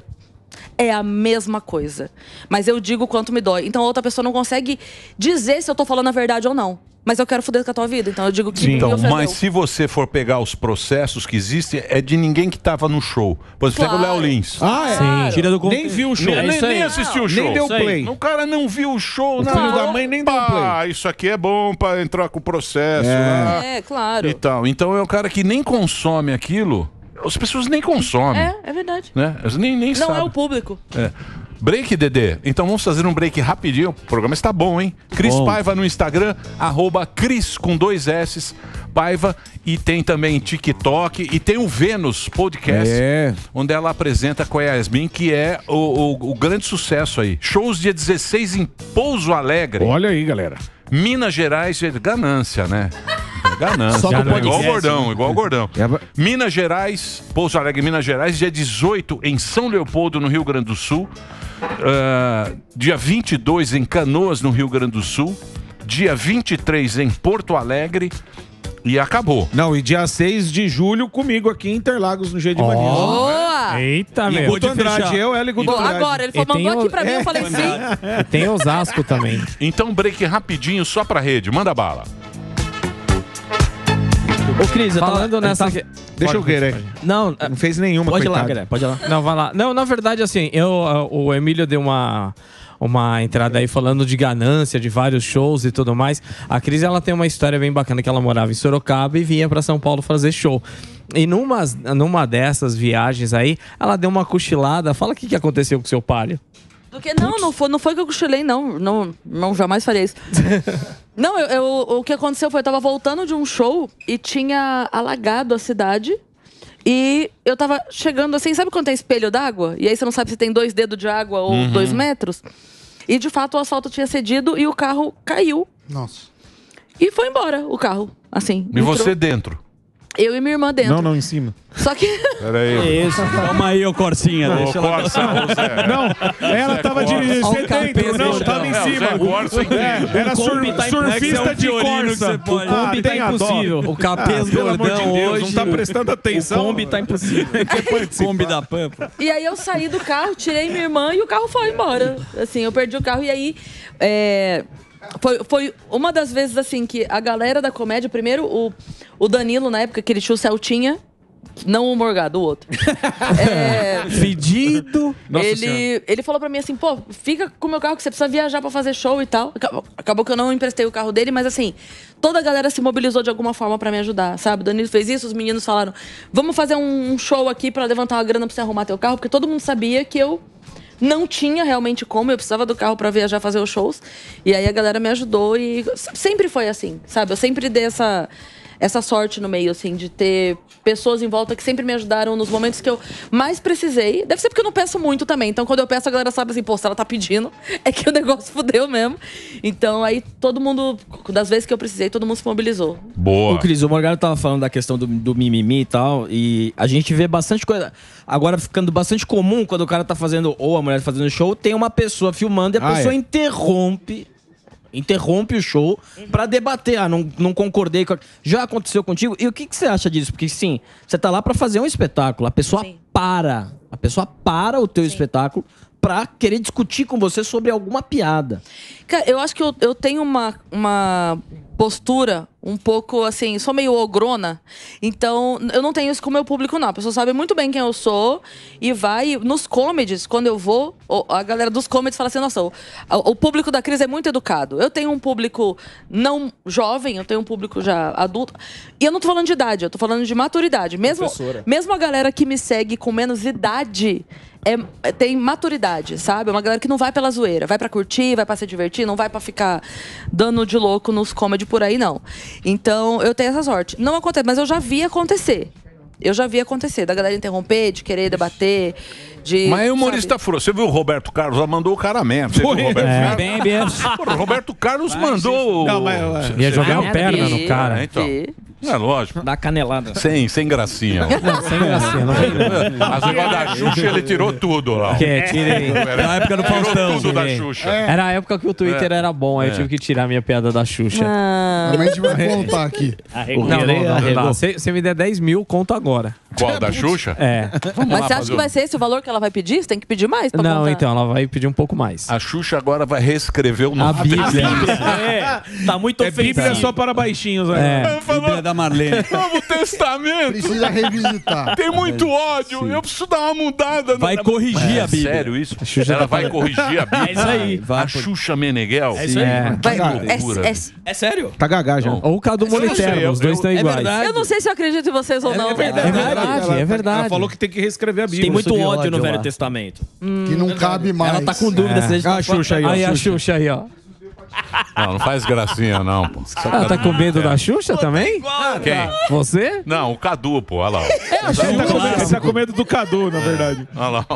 É a mesma coisa. Mas eu digo o quanto me dói. Então a outra pessoa não consegue dizer se eu tô falando a verdade ou não. Mas eu quero foder com a tua vida. Então eu digo que me Então, ofendeu. mas se você for pegar os processos que existem, é de ninguém que tava no show. Por exemplo, Claro. pega o Léo Lins. Ah, é? Sim. Tira do Nem viu o show. Nem, É isso nem aí. assistiu o show. Nem deu Isso aí. play. O cara não viu o show, O não. filho da mãe nem deu play. Ah, isso aqui é bom pra entrar com o processo. É. lá É, claro. E tal. Então é o cara que nem consome aquilo. As pessoas nem consomem. É, é verdade. Né? Eles nem, nem Não sabem. é o público. É. Break, Dedê. Então vamos fazer um break rapidinho. O programa está bom, hein? Cris Bom. Paiva no Instagram, arroba Cris com dois S, Paiva. E tem também TikTok. E tem o Vênus Podcast, É. onde ela apresenta com a Yasmin, que é o, o- o grande sucesso aí. Shows dia dezesseis em Pouso Alegre. Olha aí, galera. Minas Gerais, gente, ganância, né? É Ganância. Só com igual o podcast, gordão, igual o gordão. É. Minas Gerais, Pouso Alegre, Minas Gerais, dia dezoito em São Leopoldo, no Rio Grande do Sul. Ah, dia vinte e dois em Canoas, no Rio Grande do Sul. Dia vinte e três em Porto Alegre. E acabou. Não, e dia seis de julho comigo aqui em Interlagos, no G de Mania. Boa! Eita, E meu. Guto Andrade, eu, ela e Guto Bom, Andrade. agora, ele falou, E tem mandou o- aqui pra mim, É. eu falei sim. E tem Osasco também. Então, break rapidinho, só pra rede. Manda bala. Ô, Cris, eu tava- Falando eu nessa... tava- Deixa eu ver, né? Não, Não fez nenhuma, pode ir lá, coitado. Guilherme, pode ir lá. Não, vai lá. Não, na verdade, assim, eu, ah, o Emílio deu uma, uma entrada aí falando de ganância, de vários shows e tudo mais. A Cris, ela tem uma história bem bacana, que ela morava em Sorocaba e vinha pra São Paulo fazer show. E numa, numa dessas viagens aí, ela deu uma cochilada. Fala o que, que aconteceu com o seu palio. Do que, não, não foi, não foi que eu cochilei, não. Não, não jamais faria isso. Não, eu, eu- o que aconteceu foi, eu tava voltando de um show e tinha alagado a cidade. E eu tava chegando assim, sabe quando tem espelho d'água? E aí você não sabe se tem dois dedos de água ou Uhum. dois metros? E de fato o asfalto tinha cedido e o carro caiu. Nossa. E foi embora o carro, assim. E entrou. você dentro. Eu e minha irmã dentro. Não, não, em cima. Só que... Pera aí. Isso, calma aí, ô Corsinha. Ô, Deixa ela... Corsa, ô, Zé. Não, ela Zé tava Corsa. dirigindo. Olha Você o capeta, dentro, não, então. tava em É, o cima. Zé Corsa inteiro. É, era O sur- Kombi tá em- surfista é um de violino que Corsa. você põe. Ah, O Kombi tá tem a dó. impossível. O capês Ah, pelo amor gordão de Deus, hoje. não tá prestando atenção. O Kombi tá impossível. O Kombi da Pampa. E aí eu saí do carro, tirei minha irmã e o carro foi embora. Assim, eu perdi o carro e aí... é, Foi, foi uma das vezes, assim, que a galera da comédia... Primeiro, o, o Danilo, na época, que ele tinha o Celtinha. Não o Morgado, o outro. É, Fedido. Nossa Senhora. ele, ele falou pra mim assim, pô, fica com o meu carro que você precisa viajar pra fazer show e tal. Acabou, acabou que eu não emprestei o carro dele, mas assim, toda a galera se mobilizou de alguma forma pra me ajudar, sabe? O Danilo fez isso, os meninos falaram, vamos fazer um show aqui pra levantar uma grana pra você arrumar teu carro, porque todo mundo sabia que eu não tinha realmente como, eu precisava do carro pra viajar fazer os shows. E aí a galera me ajudou e sempre foi assim, sabe? Eu sempre dei essa... essa sorte no meio, assim, de ter pessoas em volta que sempre me ajudaram nos momentos que eu mais precisei. Deve ser porque eu não peço muito também. Então, quando eu peço, a galera sabe assim, pô, se ela tá pedindo, é que o negócio fudeu mesmo. Então, aí todo mundo, das vezes que eu precisei, todo mundo se mobilizou. Boa. Ô, Cris, o Morgado tava falando da questão do, do mimimi e tal, e a gente vê bastante coisa. Agora ficando bastante comum quando o cara tá fazendo, ou a mulher tá fazendo show, tem uma pessoa filmando e a Ah, pessoa é. interrompe. Interrompe o show pra debater. Ah, não, não concordei com. a- Já aconteceu contigo? E o que, que você acha disso? Porque sim, você tá lá pra fazer um espetáculo. A pessoa Sim. para. A pessoa para o teu espetáculo pra querer discutir com você sobre alguma piada. Cara, eu acho que eu, eu tenho uma, uma postura um pouco assim, sou meio ogrona, então eu não tenho isso com o meu público, não. A pessoa sabe muito bem quem eu sou e vai. Nos comedies, quando eu vou, a galera dos comedies fala assim: nossa, o, o público da Cris é muito educado. Eu tenho um público não jovem, eu tenho um público já adulto. E eu não tô falando de idade, eu tô falando de maturidade. Mesmo, mesmo a galera que me segue com menos idade. É, tem maturidade, sabe? É uma galera que não vai pela zoeira. Vai pra curtir, vai pra se divertir, não vai pra ficar dando de louco nos comedy por aí, não. Então, eu tenho essa sorte. Não acontece, mas eu já vi acontecer. Eu já vi acontecer. Da galera interromper, de querer debater, de... Mas é humorista furou. Você viu o Roberto Carlos? Ela mandou o cara mesmo. Você viu o Roberto É. Carlos? Bem, bem. Porra, o Roberto Carlos mandou... Não, mas- Ia jogar Você a perna viu? no cara. É, então. É lógico. Dá canelada. Sem, sem gracinha. Não, sem gracinha, não tem graça. As negócios da Xuxa, ele tirou tudo lá. Que, tirei. Na época do Tirou Faustão. tudo da tirei. Xuxa. Era a época que o Twitter É. era bom, aí eu É. tive que tirar a minha piada da Xuxa. Ah, Mas a gente vai contar aqui. Não, não, não, não, não. Se você me der dez mil, conto agora. Qual, da Xuxa? É. Vamos mas lá você acha fazer que um- vai ser esse o valor que ela vai pedir? Você tem que pedir mais pra Não, contar. então, ela vai pedir um pouco mais. A Xuxa agora vai reescrever o A nome. Bíblia. É, tá muito É Bíblia ofensivo. só para baixinhos, né? É. Bíblia da Marlene. Novo Testamento. Precisa revisitar. Tem muito ódio. Eu preciso dar uma mudada. no- Vai corrigir É a Bíblia. sério isso? Xuxa Ela tá vai falando- corrigir a Bíblia. É isso aí. Vai, A Xuxa Meneghel. É isso aí. É. Vai, Que é, loucura. é, É sério? Tá gagá já. Ou o Cadu Eu não sei, Moliterno, eu- os dois eu- estão é iguais. verdade. eu não sei se eu acredito em vocês ou não. É verdade, é verdade. Ela falou que tem que reescrever a Bíblia. Tem muito de ódio ódio no Velho lá. Testamento. Que não cabe mais. Ela tá com dúvida se a gente Ah, tá a Xuxa aí, ó. Aí a Xuxa aí, ó. Não, não faz gracinha, não, pô. Ah, tá com medo da Xuxa também? Quem? Você? Não, o Cadu, pô. Olha lá. Ele tá, com medo, ele tá com medo do Cadu, na verdade. Olha lá.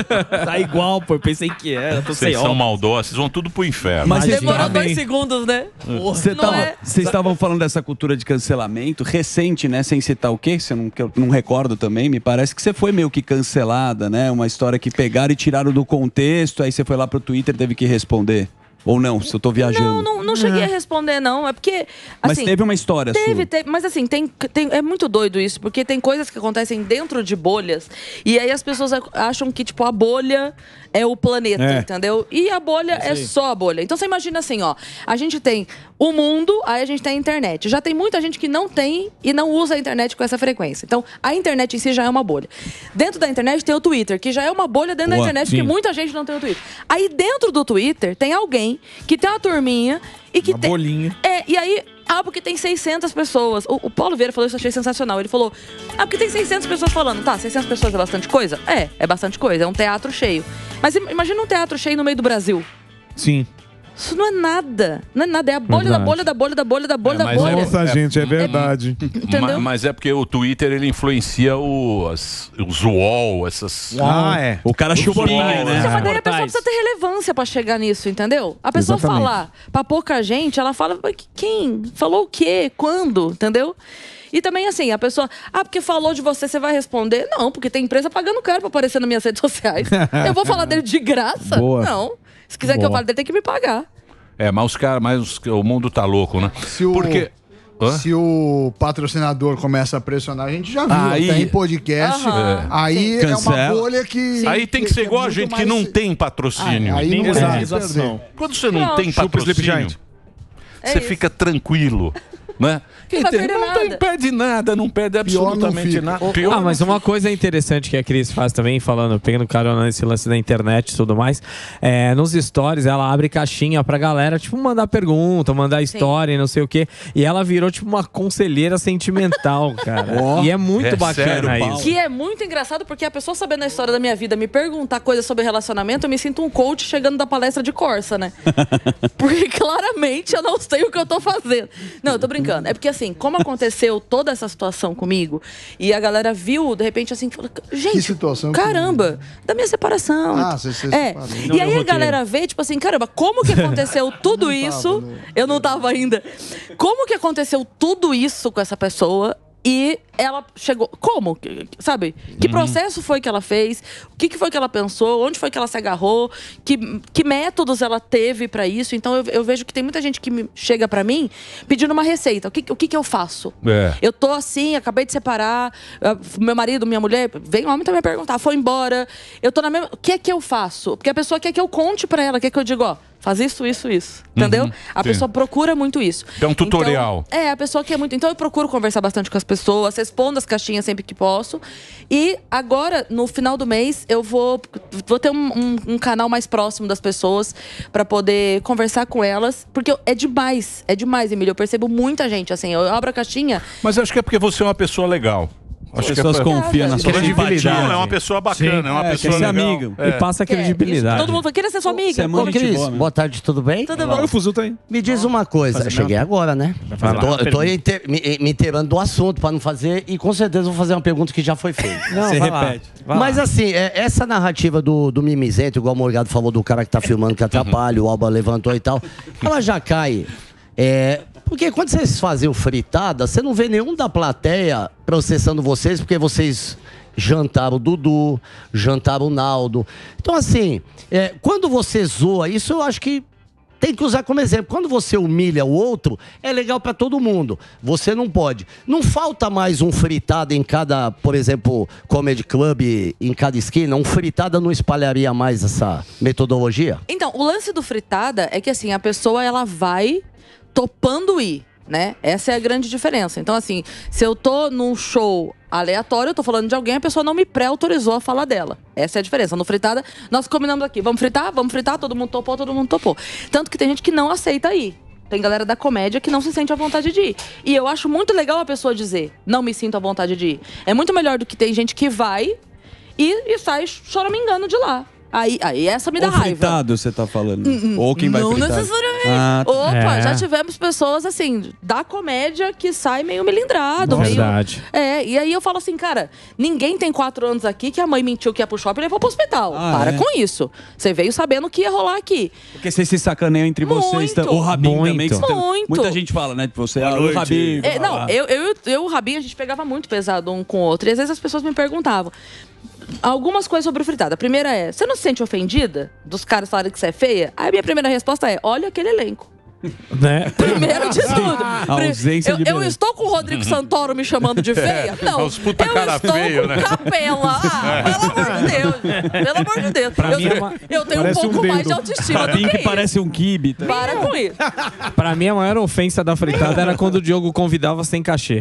Tá igual, pô. Eu pensei que era. Tô sem Vocês são óculos. maldosos. Vocês vão tudo pro inferno. Mas vocês Demorou sabem- dois segundos, né? Você Não tava- é? Vocês estavam falando dessa cultura de cancelamento recente, né? Sem citar o quê? Você não, que eu não recordo também. Me parece que você foi meio que cancelada, né? Uma história que pegaram e tiraram do contexto. Aí você foi lá pro Twitter e teve que responder. Ou não, se eu tô viajando. Não, não, não cheguei a responder, não. É porque. Mas assim, teve uma história Teve, sua. teve, mas assim, tem, tem, é muito doido isso, porque tem coisas que acontecem dentro de bolhas, e aí as pessoas a- acham que, tipo, a bolha é o planeta, É. entendeu? E a bolha é só a bolha. Então você imagina assim, ó, a gente tem o mundo, aí a gente tem a internet. Já tem muita gente que não tem e não usa a internet com essa frequência. Então, a internet em si já é uma bolha. Dentro da internet tem o Twitter, que já é uma bolha dentro da Boa, internet, sim. porque muita gente não tem o Twitter. Aí dentro do Twitter tem alguém que tem uma turminha e que Uma tem... bolinha. É, e aí, ah, porque tem seiscentas pessoas. O, o Paulo Vieira falou isso, eu achei sensacional. Ele falou, ah, porque tem seiscentas pessoas falando. Tá, seiscentas pessoas é bastante coisa? É, é bastante coisa, é um teatro cheio. Mas im- imagina um teatro cheio no meio do Brasil. Sim. Isso não é nada. Não é nada, é a bolha Verdade. da bolha da bolha da bolha da bolha É, da mas bolha. Nossa, gente, é verdade. Entendeu? Ma- Mas é porque o Twitter, ele influencia os, os U O L, essas... Ah, é. O cara chupinha, portais, né? Então, mas daí a pessoa Portais. precisa ter relevância pra chegar nisso, entendeu? A pessoa Exatamente. falar pra pouca gente, ela fala, "Mas quem? Falou o quê? Quando? Entendeu? E também assim, a pessoa, ah, porque falou de você, você vai responder? Não, porque tem empresa pagando caro pra aparecer nas minhas redes sociais. Eu vou falar dele de graça? Boa. Não. Se quiser que eu Boa. fale dele, tem que me pagar. É, mas os caras, mas os- o mundo tá louco, né? Se o, Porque... Hã? se o patrocinador começa a pressionar, a gente já viu Aí- até em podcast. Aham. Aí é uma Cancela. bolha que. Aí tem que ser igual a muito gente que mais- não tem patrocínio. Ah, aí Tem não vai se monetização. perder. Quando você não Pronto. tem Chupa o Sleep patrocínio, Giant. É você isso. fica tranquilo, né? Não vai perder não nada. tem- perde nada, não perde Pior não absolutamente fica. nada. O- Pior Ah, mas uma coisa interessante que a Cris faz também, falando, pegando carona nesse lance da internet e tudo mais, é, nos stories ela abre caixinha pra galera, tipo, mandar pergunta, mandar história e não sei o quê. E ela virou, tipo, uma conselheira sentimental, cara. Ó. E é muito É bacana sério, Paulo? isso. Que é muito engraçado, porque a pessoa sabendo a história da minha vida, me perguntar coisas sobre relacionamento, eu me sinto um coach chegando da palestra de Corsa, né? Porque claramente eu não sei o que eu tô fazendo. Não, eu tô brincando. É porque assim, como aconteceu toda essa situação comigo, e a galera viu, de repente, assim, falou, gente, Que situação que- caramba, da minha separação. Ah, você se É. separou. E aí a galera vê, tipo assim, caramba, como que aconteceu tudo isso? Eu não tava ainda. Como que aconteceu tudo isso com essa pessoa? E ela chegou. Como? Que- Sabe? Que processo foi que ela fez? O que, que foi que ela pensou? Onde foi que ela se agarrou? Que, que métodos ela teve pra isso? Então eu, eu vejo que tem muita gente que me- chega pra mim pedindo uma receita. O que, o que, que eu faço? É. Eu tô assim, acabei de separar, ah, meu marido, minha mulher, vem homem também perguntar, foi embora. Eu tô na mesma. O que é que eu faço? Porque a pessoa quer que eu conte pra ela, quer que eu diga, ó, faz isso, isso, isso. Entendeu? Uhum, a sim. pessoa procura muito isso. É um tutorial. Então, é, a pessoa quer muito. Então eu procuro conversar bastante com as pessoas, respondo as caixinhas sempre que posso. E agora, no final do mês, eu vou, vou ter um, um, um canal mais próximo das pessoas pra poder conversar com elas. Porque eu- é demais, é demais, Emílio. Eu percebo muita gente, assim, eu abro a caixinha. Mas acho que é porque você é uma pessoa legal. As Acho que pessoas é- confiam na sua Credibilidade. simpatia. Não, é uma pessoa bacana, é uma É, pessoa quer ser legal. amigo. É. E passa credibilidade. Todo mundo fala, queria ser sua amiga. Você é Ô, muito gente Cris, boa, meu. boa tarde, tudo bem? Tudo bom? O Fuzu tá aí. Me diz uma coisa, eu cheguei agora, né? fazer Eu tô, uma eu tô pergunta. inte- me, me inteirando do assunto pra não fazer, e com certeza vou fazer uma pergunta que já foi feita. Não, Você vai lá. repete. Vai Mas lá. assim, é, essa narrativa do, do mimizento, igual o Morgado falou do cara que tá filmando que atrapalha, o Alba levantou e tal, ela já cai. É, porque quando vocês fazem o fritada, você não vê nenhum da plateia processando vocês, porque vocês jantaram o Dudu, jantaram o Naldo. Então assim, é, quando você zoa, isso eu acho que tem que usar como exemplo. Quando você humilha o outro, é legal pra todo mundo. Você não pode. Não falta mais um fritada em cada, por exemplo, comedy club, em cada esquina? Um fritada não espalharia mais essa metodologia? Então, o lance do fritada é que assim, a pessoa ela vai topando ir, né? Essa é a grande diferença. Então, assim, se eu tô num show aleatório, eu tô falando de alguém, a pessoa não me pré-autorizou a falar dela. Essa é a diferença. No fritada, nós combinamos aqui, vamos fritar, vamos fritar, todo mundo topou, todo mundo topou. Tanto que tem gente que não aceita ir. Tem galera da comédia que não se sente à vontade de ir. E eu acho muito legal a pessoa dizer, não me sinto à vontade de ir. É muito melhor do que tem gente que vai e, e sai choramingando de lá. Aí, aí essa me dá O raiva. fritado, você tá falando. Ou quem vai Não fritar. necessariamente. Ah, tá. Opa, É. já tivemos pessoas, assim, da comédia que sai meio melindrado. Nossa. Meio... Verdade. É, e aí eu falo assim, cara, ninguém tem quatro anos aqui que a mãe mentiu que ia pro shopping e levou pro hospital. Ah, Para é? com isso. Você veio sabendo que ia rolar aqui. Porque vocês se sacaneiam entre vocês. Muito. tá? O Rabin Muito. também. que você tem- Muito. Muita gente fala, né? Que você é o Rabin. É, não, eu, eu, eu e o Rabinho, a gente pegava muito pesado um com o outro. E às vezes as pessoas me perguntavam algumas coisas sobre o fritado. A primeira é, você não se sente ofendida dos caras falarem que você é feia? Aí a minha primeira resposta é, olha aquele elenco. Né? Primeiro de tudo. A ausência eu, de eu beleza. estou com o Rodrigo Santoro me chamando de feia? Não. Os puta eu cara estou feio, com né? Capela. Ah, pelo amor de Deus. gente. Pelo amor de Deus. Pra eu, mim é uma- eu tenho um Parece pouco um mais de dedo. autoestima do Rabin que que isso. parece um kibe. tá? Para com isso. Pra mim, a maior ofensa da fritada era quando o Diogo convidava sem cachê.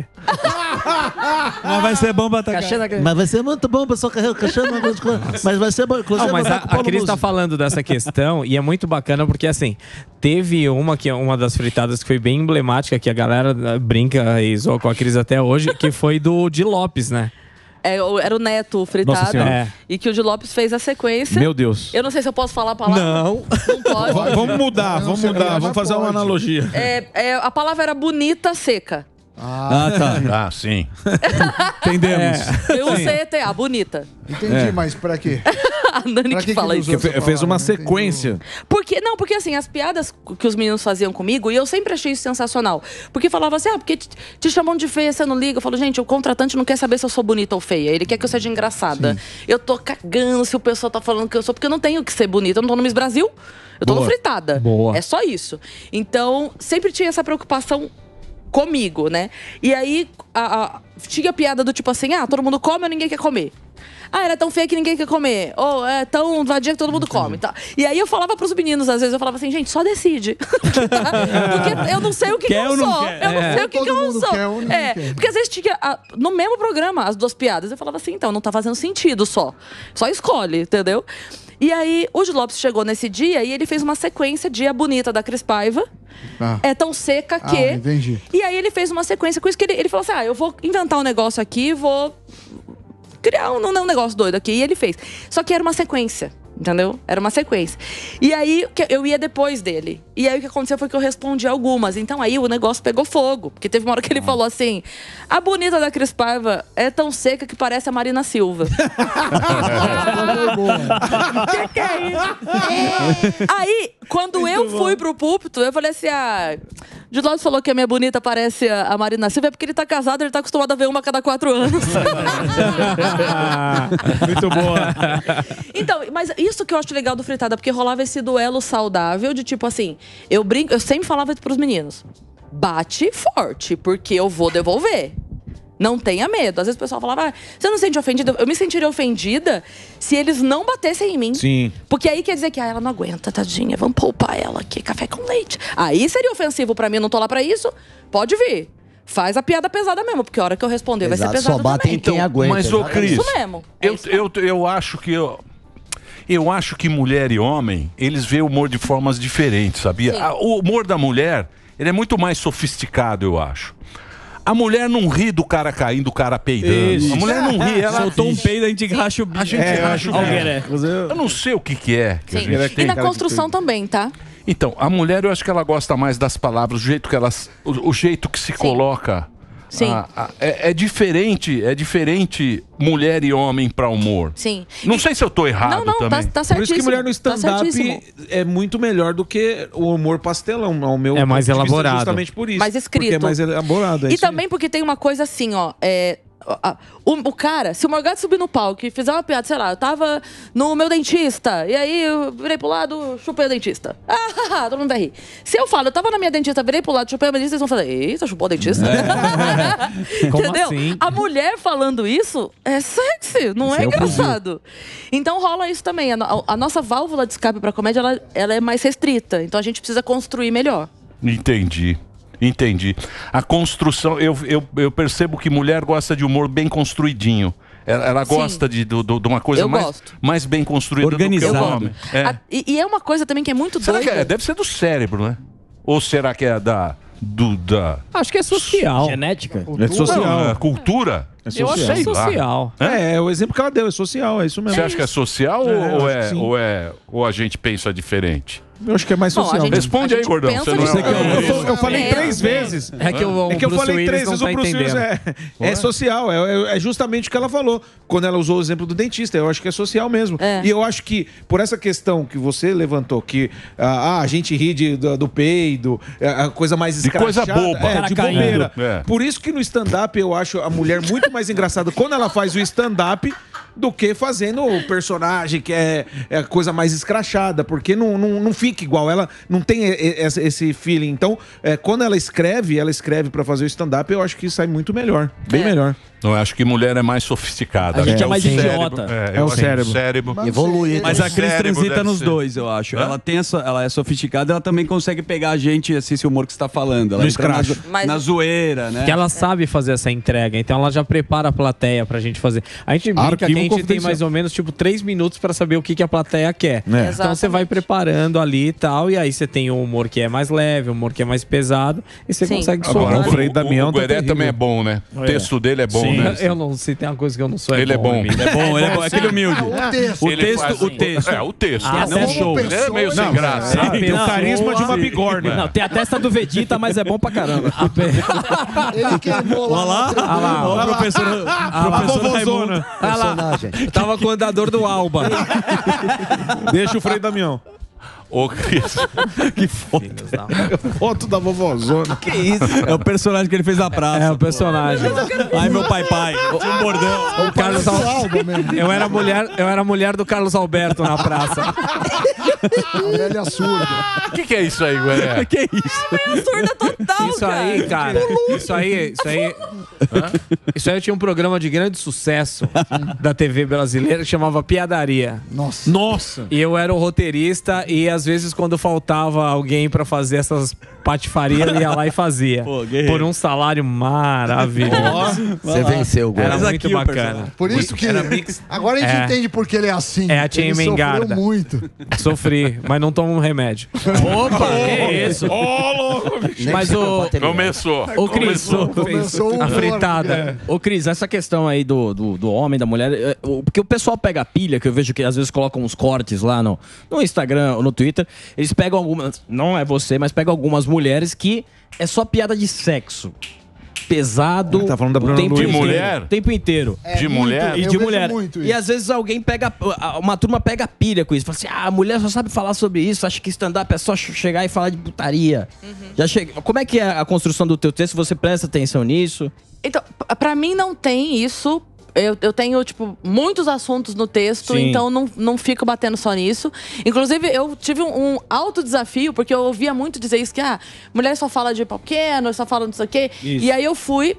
Mas vai ser bom pra atacar. Mas vai ser muito bom, pessoal, cachando uma coisa. Mas vai ser bom. Inclusive, Não, mas vai a, estar com o a Paulo Cris tá Musi. falando dessa questão e é muito bacana porque, assim, teve uma que é uma das fritadas que foi bem emblemática, que a galera eh, brinca e zoa com a Cris até hoje, que foi do Di Lopes, né? É, o- era o Neto Nossa fritado. Senhora. É. E que o Di Lopes fez a sequência. Meu Deus. Eu não sei se eu posso falar a palavra. Não. Não pode. V- Vamos mudar, vamos sei, mudar. mas Vamos fazer uma pode. analogia. É, é, a palavra era bonita seca. Ah, tá. Ah, sim. Entendemos. Tem um C T A, bonita. Entendi, mas pra quê? A Nani Pra que, que que fala ele isso. usou? Fe- Fez uma sequência. Porque, não, porque assim, as piadas que os meninos faziam comigo, e eu sempre achei isso sensacional. Porque falava assim, ah, porque te, te chamam de feia, você não liga. Eu falo, gente, o contratante não quer saber se eu sou bonita ou feia. Ele quer que eu seja engraçada. Eu tô cagando se o pessoal tá falando que eu sou, porque eu não tenho que ser bonita. Eu não tô no Miss Brasil, eu tô Boa. no fritada. Boa. É só isso. Então, sempre tinha essa preocupação comigo, né? E aí, a, a- tinha piada do tipo assim, ah, todo mundo come ou ninguém quer comer? Ah, ela é tão feia que ninguém quer comer. Ou é tão vadia que todo mundo come. Tá? E aí eu falava pros meninos, às vezes, eu falava assim, gente, só decide. Porque eu não sei o que, Quer que eu ou não sou. quer? Eu não É. sei o que, Todo que eu mundo sou. quer ou ninguém É, quer. porque às vezes tinha a- no mesmo programa as duas piadas. Eu falava assim, então, não tá fazendo sentido só. Só escolhe, entendeu? E aí o Di Lopes chegou nesse dia e ele fez uma sequência de A Bonita da Cris Paiva. Ah. É tão seca que. Ah, entendi. E aí ele fez uma sequência com isso que ele, ele falou assim: ah, eu vou inventar um negócio aqui, vou criar um, um negócio doido aqui. E ele fez. Só que era uma sequência. Entendeu? Era uma sequência. E aí, que- eu ia depois dele. E aí, o que aconteceu foi que eu respondi algumas. Então, aí, o negócio pegou fogo. Porque teve uma hora que ele falou assim... A bonita da Cris Paiva é tão seca que parece a Marina Silva. que que é isso? Aí, quando eu fui pro púlpito, eu falei assim... Ah, de Lopes falou que a minha bonita parece a a Marina Silva. É porque ele tá casado, ele tá acostumado a ver uma a cada quatro anos. Muito boa. Então, mas isso que eu acho legal do fritada, porque rolava esse duelo saudável de tipo assim, eu brinco, eu sempre falava isso pros meninos. Bate forte, porque eu vou devolver. Não tenha medo. Às vezes o pessoal falava, ah, você não se sente ofendida? Eu me sentiria ofendida se eles não batessem em mim. Sim. Porque aí quer dizer que ah, ela não aguenta, tadinha, vamos poupar ela aqui, café com leite. Aí seria ofensivo pra mim, eu não tô lá pra isso. Pode vir. Faz a piada pesada mesmo, porque a hora que eu responder vai ser Exato, pesada só batem também. quem aguenta. Mas, ô, né? Cris, Isso mesmo. É eu, isso eu, eu acho que eu, eu acho que mulher e homem, eles veem o humor de formas diferentes, sabia? Sim. A- O humor da mulher, ele é muito mais sofisticado, eu acho. A mulher não ri do cara caindo, do cara peidando. Isso. A mulher não ri, ela Soltou um peido, a gente racha o bicho. A gente É, eu racha o acho- bico. é. Eu não sei o que que é. Que a Sim. gente... E na construção também, tá? Então, a mulher, eu acho que ela gosta mais das palavras, o jeito que ela, o, o jeito que se coloca. Sim. A- a- é, é diferente, é diferente mulher e homem para humor. Sim. Não sei se eu tô errado Não, não, tá, também. tá Por certíssimo. isso que mulher no Tá stand-up certíssimo. é muito melhor do que o humor pastelão. Ao meu É mais ponto de vista, elaborado. Justamente por isso. Mais escrito. Porque é mais elaborado. é E isso aí. também porque tem uma coisa assim, ó. É, a- o, o cara, se o Morgado subir no palco e fizer uma piada, sei lá, eu tava no meu dentista, e aí eu virei pro lado, chupei o dentista. Ah, todo mundo vai rir. Se eu falo, eu tava na minha dentista, virei pro lado, chupei o dentista, vocês vão falar, eita, chupou o dentista? Como Entendeu? assim? A mulher falando isso é sexy, não é engraçado. Então rola isso também. A, no- a nossa válvula de escape pra comédia, ela, ela é mais restrita. Então a gente precisa construir melhor. Entendi. Entendi. A construção, eu, eu, eu percebo que mulher gosta de humor bem construidinho. Ela, ela Sim. gosta de, do- do- de uma coisa Eu mais, gosto. mais bem construída Organizado. do que o homem. É. A- e, e é uma coisa também que é muito Será que doida. é? Deve ser do cérebro, né? Ou será que é da... Do, da... Acho que é social. Genética? É social. Não, é cultura? É Eu acho que é Sei lá. social. É, é o exemplo que ela deu, é social, é isso mesmo. Você acha que é social É, ou, eu acho é, que sim. ou, é, ou a gente pensa diferente? Eu acho que é mais Bom, a social. gente- Responde a aí, gente gordão. pensa Você não nisso. é Eu, eu- eu- eu falei É. três vezes. É que o, É que eu Bruce falei Willis três não vezes, tá o Bruce Willis entendendo. é, é social, é, é- é justamente o que ela falou, quando ela usou o exemplo do dentista, eu acho que é social mesmo. É. E eu acho que, por essa questão que você levantou, que ah, a gente ri de- do, do peido, é a coisa mais De coisa escrachada, boba. é, Cara de caindo. bobeira. É. Por isso que no stand-up eu acho a mulher muito mais engraçada quando ela faz o stand-up do que fazendo o personagem que é, é a coisa mais escrachada, porque não, não, não fica igual, ela não tem e- e- esse- esse feeling. Então, é, quando ela escreve, ela escreve pra fazer o stand-up, eu acho que sai muito melhor, bem É. melhor. Eu acho que mulher é mais sofisticada. A gente né? é mais o cérebro. idiota. É, É eu o acho que cérebro. cérebro. Mas Evoluído. Mas a O Cris cérebro transita deve nos ser. dois, eu acho. Hã? Ela tem essa, ela é sofisticada, ela também consegue pegar a gente, assim, esse humor que você tá falando. Ela No entra na, escracho. Mas- na zoeira, né? Que ela sabe fazer essa entrega, então ela já prepara a plateia pra gente fazer. A gente brinca Arquivo que a gente tem confidencial. mais ou menos tipo três minutos pra saber o que, que a plateia quer. É. Então Exatamente. você vai preparando ali e tal, e aí você tem um humor que é mais leve, um humor que é mais pesado, e você Sim. consegue Agora, soltar. o Frei Damião o tá Gueré terrível. também é bom, né? O texto dele é bom, Sim, né? eu não sei, tem uma coisa que eu não sou. Ele é bom. Emílio. É bom, ele é bom, é aquele humilde. O texto. O Ele texto, faz o um- texto. É, o texto. Ah, não até o show. Ele é meio sem Não, graça. é, tem o Não, carisma de uma sim. bigorna. Não, tem a testa do Vegeta, mas é bom pra caramba. A pe- Ele queimou lá. Olha lá, na tribuna. Ah lá, ó, o professor, professor Raimundo. Ah lá, Personagem. tava com o andador do Alba. Deixa o Frei Damião. Ô, Cris. Que foto. Foto da vovozona. Que isso? É o personagem que ele fez na praça. É o personagem. Ai, meu pai, pai. Tinha um bordão. O Carlos Al... Alba mesmo. Eu era mulher, eu era mulher do Carlos Alberto na praça. A velha surda. O que, que é isso aí, Gueré? Que isso? Surda total, Isso aí, cara. Isso aí, isso aí. Isso aí eu tinha um programa de grande sucesso da T V brasileira que chamava Piadaria. Nossa. Nossa. E eu era o roteirista e às vezes quando faltava alguém pra fazer essas patifarias, ele ia lá e fazia. Pô, guerreiro. Por um salário maravilhoso. Você venceu, Era Guerra. Mas muito aqui o bacana. personagem. Por isso que. Agora a gente É. entende por que ele é assim. É a tia ele Emengarda. sofreu muito. Sofri, mas não tomo um remédio. Opa, que isso? Nem Mas que você o- bota ele lá. Começou. Ô, Cris, ô, Começou o a humor, fritada. Ô, Cris, essa questão aí do, do, do homem, da mulher, é, o- porque o pessoal pega a pilha, que eu vejo que às vezes colocam uns cortes lá no, no Instagram ou no Twitter, eles pegam algumas, não é você, mas pegam algumas mulheres que é só piada de sexo. Pesado. Tá falando da o Bruna tempo Luiz. De inteiro, mulher? O tempo inteiro. É De muito, mulher? eu E de vejo mulher. muito E isso. às vezes alguém pega. Uma turma pega pilha com isso. Fala assim: ah, a mulher só sabe falar sobre isso. Acha que stand-up é só chegar e falar de putaria. Já chega. Como é que é a construção do teu texto? Você presta atenção nisso? Então, p- pra mim não tem isso. Eu, eu tenho, tipo, muitos assuntos no texto, Sim. então não, não fico batendo só nisso. Inclusive, eu tive um, um alto desafio, porque eu ouvia muito dizer isso, que ah, mulher só fala de pau pequeno, só fala não sei o quê. Isso. E aí eu fui,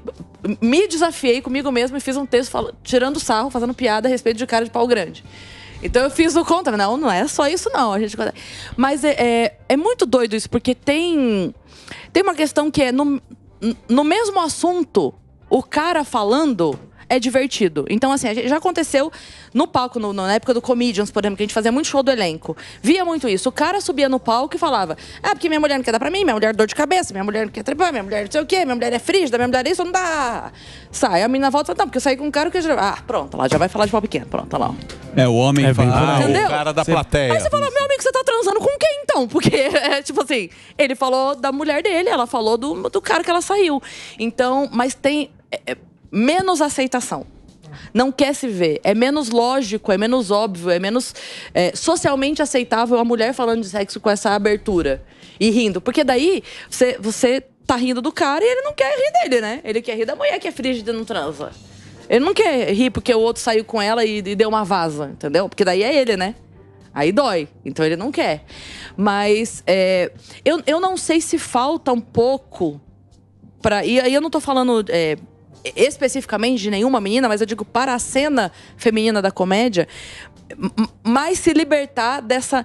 me desafiei comigo mesmo e fiz um texto fal- tirando sarro, fazendo piada a respeito de cara de pau grande. Então eu fiz o contra. Não, não é só isso não. A gente... Mas é, é, é muito doido isso, porque tem, tem uma questão que é, no, no mesmo assunto, o cara falando é divertido. Então, assim, a gente, já aconteceu no palco, no, na época do Comedians, por exemplo, que a gente fazia muito show do elenco. Via muito isso. O cara subia no palco e falava: ah, porque minha mulher não quer dar pra mim, minha mulher dor de cabeça, minha mulher não quer trepar, minha mulher não sei o quê, minha mulher é frígida, minha mulher é isso, não dá. Sai, a menina volta e fala: não, porque eu saí com um cara que eu já... Ah, pronto, lá já vai falar de pau pequeno, pronto, lá. É, o homem É fala. bem por aí. Ah, Entendeu? O cara da Cê- plateia. Aí você fala: meu amigo, você tá transando com quem então? Porque, é, tipo assim, ele falou da mulher dele, ela falou do, do cara que ela saiu. Então, mas tem é, é, menos aceitação. Não quer se ver. É menos lógico, é menos óbvio, é menos é, socialmente aceitável a mulher falando de sexo com essa abertura e rindo. Porque daí você, você tá rindo do cara e ele não quer rir dele, né? Ele quer rir da mulher que é frígida e não transa. Ele não quer rir porque o outro saiu com ela e, e deu uma vaza, entendeu? Porque daí é ele, né? Aí dói. Então ele não quer. Mas é, eu, eu não sei se falta um pouco pra... E aí eu não tô falando... É, especificamente de nenhuma menina, mas eu digo para a cena feminina da comédia, m- mais se libertar dessa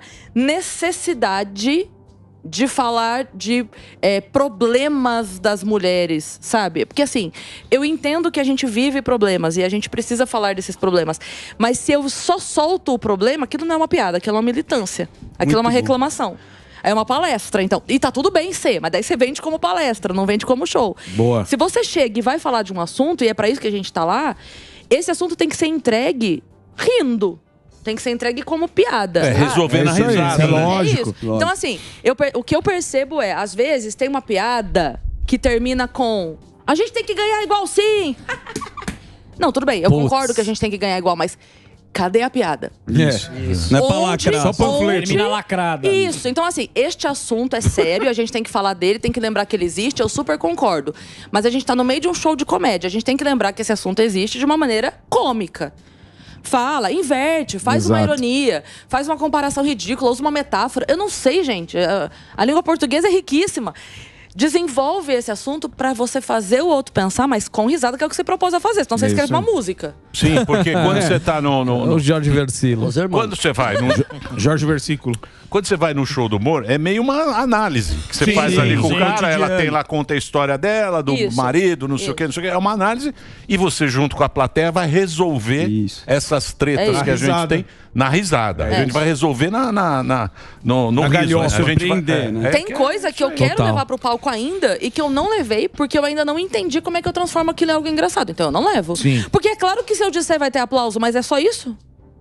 necessidade de falar de é, problemas das mulheres, sabe? Porque assim, eu entendo que a gente vive problemas e a gente precisa falar desses problemas, mas se eu só solto o problema, aquilo não é uma piada, aquilo é uma militância, aquilo é uma reclamação. É uma palestra, então. E tá tudo bem ser, mas daí você vende como palestra, não vende como show. Boa. Se você chega e vai falar de um assunto, e é pra isso que a gente tá lá, esse assunto tem que ser entregue rindo. Tem que ser entregue como piada. É, resolver É na isso aí, risada. é né? lógico. É isso. Então, assim, eu, per- o que eu percebo é, às vezes, tem uma piada que termina com: a gente tem que ganhar igual sim. Não, tudo bem, eu Puts. concordo que a gente tem que ganhar igual, mas cadê a piada? Isso. Não é pra Onde- lacrar. Só panfleto. Termina lacrada. Isso, então assim, este assunto é sério, a gente tem que falar dele, tem que lembrar que ele existe, eu super concordo. Mas a gente tá no meio de um show de comédia, a gente tem que lembrar que esse assunto existe de uma maneira cômica. Fala, inverte, faz uma Exato. ironia, faz uma comparação ridícula, usa uma metáfora. Eu não sei, gente, a, a língua portuguesa é riquíssima. Desenvolve esse assunto pra você fazer o outro pensar, mas com risada, que é o que você propôs a fazer, senão você Isso escreve uma aí. música. Sim, porque quando você tá no... no- no- O Jorge Versilo. Os irmãos. Quando você vai no, Jorge Versículo. quando você vai no show do humor, é meio uma análise que você Sim, faz ali com sim. o cara, ela Cotidiano. tem lá, conta a história dela, do Isso. marido, não sei o que, não sei o que. É uma análise e você, junto com a plateia, vai resolver Isso. essas tretas É isso. que a Na gente risada. tem na risada. A É. gente vai resolver na, na, na- no, no Na riso. galhofa. A gente vai- Surpreender, né? é Tem que é coisa que eu quero Total. levar pro palco ainda e que eu não levei porque eu ainda não entendi como é que eu transformo aquilo em algo engraçado. Então eu não levo. Sim. Porque é claro que se eu disser vai ter aplauso, mas é só isso?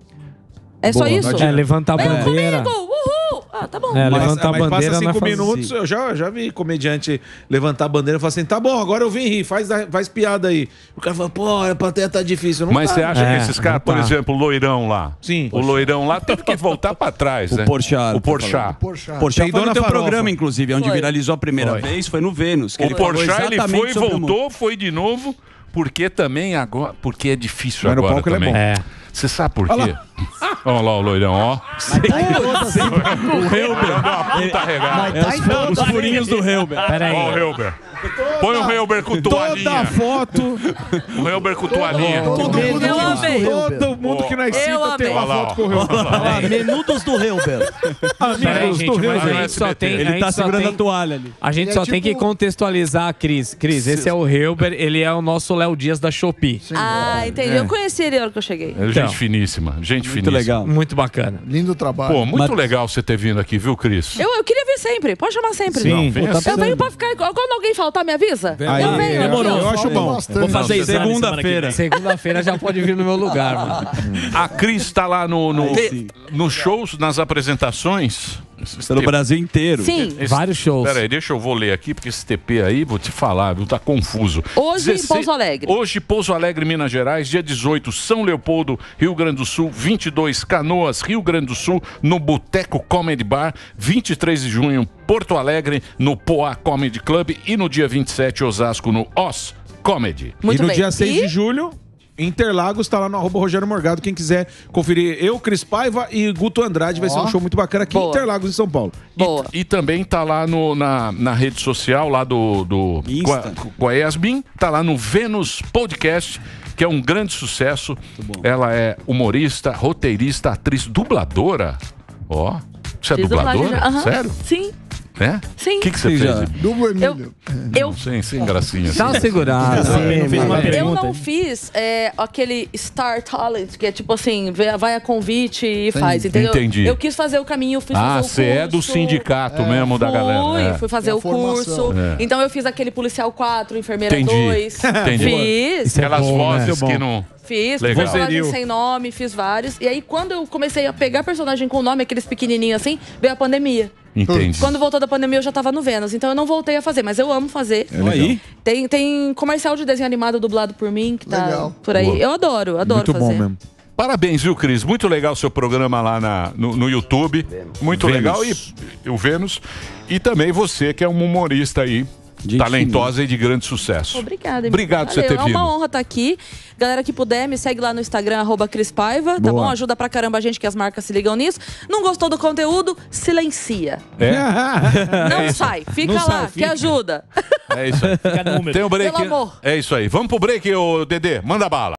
É só Boa, isso? não É, levantar a Venham bandeira. comigo! Uhul! Ah, tá bom. É, Mas, levantar a mas bandeira passa não é cinco fácil. minutos, eu já, já vi comediante levantar a bandeira e falar assim: tá bom, agora eu vim rir, faz, faz piada aí. O cara fala: pô, a plateia tá difícil. Não Mas tá. você acha É, que esses caras, por tá. exemplo, o loirão lá, Sim. o loirão lá teve que voltar pra trás, O né? Porchat, O tá Porchat. falando. Poxa. Porchat Peidou foi no na teu farofa. programa, inclusive, onde Foi. viralizou a primeira Foi. vez, foi no Vênus. Que O ele falou Porchat, ele exatamente foi, sobre o voltou, foi de novo, porque também agora... Porque é difícil Mas no agora palco ele é também. bom. É. Você sabe por quê? Olha lá o loirão, ó. O Helber. Deu uma puta regada. Mas tá em todas. Os furinhos do Helber. Peraí. Ó o Helber. Põe o Helber com Toda toalhinha. foto, O Helber com toalhinha. todo mundo, Eu amei. todo mundo que nós Eu cita tem amei. uma Olha lá, foto com o Rio. Ah, menudos do Helber. Peraí, Amigos gente, do Rio. mas a Vai no gente só S B T. tem... a Ele gente tá só segurando tem- a toalha ali. A gente Ele é só tem que tipo- contextualizar a Cris. Cris, esse é o Helber, ele é o nosso Léo Dias da Shopee. Ah, entendi. É. Eu conheci ele na hora que eu cheguei. É Então. gente finíssima, gente Muito finíssima. legal. Muito bacana. Lindo trabalho. Pô, muito Mas- legal você ter vindo aqui, viu, Cris? Eu, eu queria vir sempre. Pode chamar sempre. Sim. Vem Pô, tá assim. Eu venho pra ficar. Quando alguém faltar, me avisa. Aí, eu venho. demorou. aqui, ó. Eu acho bom. Bastante. Vou fazer Não, Cesare, segunda-feira. Segunda-feira já pode vir no meu lugar, mano. A Cris tá lá no, no, Aí sim. nos shows, nas apresentações. Pelo Brasil inteiro. Sim. Esse- Vários shows. Pera aí, deixa eu vou ler aqui, porque esse T P aí, vou te falar, viu, tá confuso. Hoje em Pouso Alegre. Hoje, Pouso Alegre, Minas Gerais, dia dezoito, São Leopoldo, Rio Grande do Sul, vinte e dois, Canoas, Rio Grande do Sul, no Boteco Comedy Bar, vinte e três de junho, Porto Alegre, no Poá Comedy Club e no dia vinte e sete, Osasco, no Os Comedy. Muito e no bem. dia seis E de julho, Interlagos tá lá no arroba Rogério Morgado. Quem quiser conferir eu, Cris Paiva e Guto Andrade, vai Ó. ser um show muito bacana aqui em Interlagos, em São Paulo. E, e também tá lá no, na, na rede social lá do, do com, a, com a Yasmin, tá lá no Vênus Podcast, que é um grande sucesso. Ela é humorista, roteirista, atriz, dubladora. Ó, você é Fiz dublagem dubladora? já. Aham. Sério? Sim. É? Sim. O que, que você Sim, fez? já. Dublo Emílio. Eu, Sem, sem gracinha. Dá uma segurada. Não fez uma eu pergunta. não fiz é, aquele Star Talent, que é tipo assim, vê- vai a convite e Sim. faz, entendeu? Entendi. Eu quis fazer o caminho, fui Ah, fazer o você é do sindicato mesmo da Fui, galera. É. fui fazer É a o curso. formação. É. Então eu fiz aquele policial quatro, enfermeira Entendi. dois. Entendi. Fiz. Aquelas bom, né? vozes Muito que bom. não... Fiz, Legal. personagem sem nome, fiz vários. E aí, quando eu comecei a pegar personagem com nome, aqueles pequenininhos assim, veio a pandemia. Entendi. Quando voltou da pandemia, eu já tava no Vênus. Então eu não voltei a fazer, mas eu amo fazer. É legal. Aí? Tem, tem comercial de desenho animado dublado por mim, que tá Legal. por aí. Boa. Eu adoro, adoro Muito fazer. bom mesmo. Parabéns, viu, Cris? Muito legal o seu programa lá na, no, no YouTube. Muito Vênus. legal. E, e o Vênus. E também você, que é um humorista aí, talentosa e de grande sucesso. Obrigada. Emílio. Obrigado por você Valeu, ter É vindo. uma honra estar aqui. Galera que puder, me segue lá no Instagram, arroba Cris Paiva, tá Boa. bom? Ajuda pra caramba a gente, que as marcas se ligam nisso. Não gostou do conteúdo? Silencia. É? Não sai. Fica Não lá, sai, que fica. ajuda. É isso aí. Tem um break. Pelo amor. É isso aí. Vamos pro break, ô Dedê. Manda bala.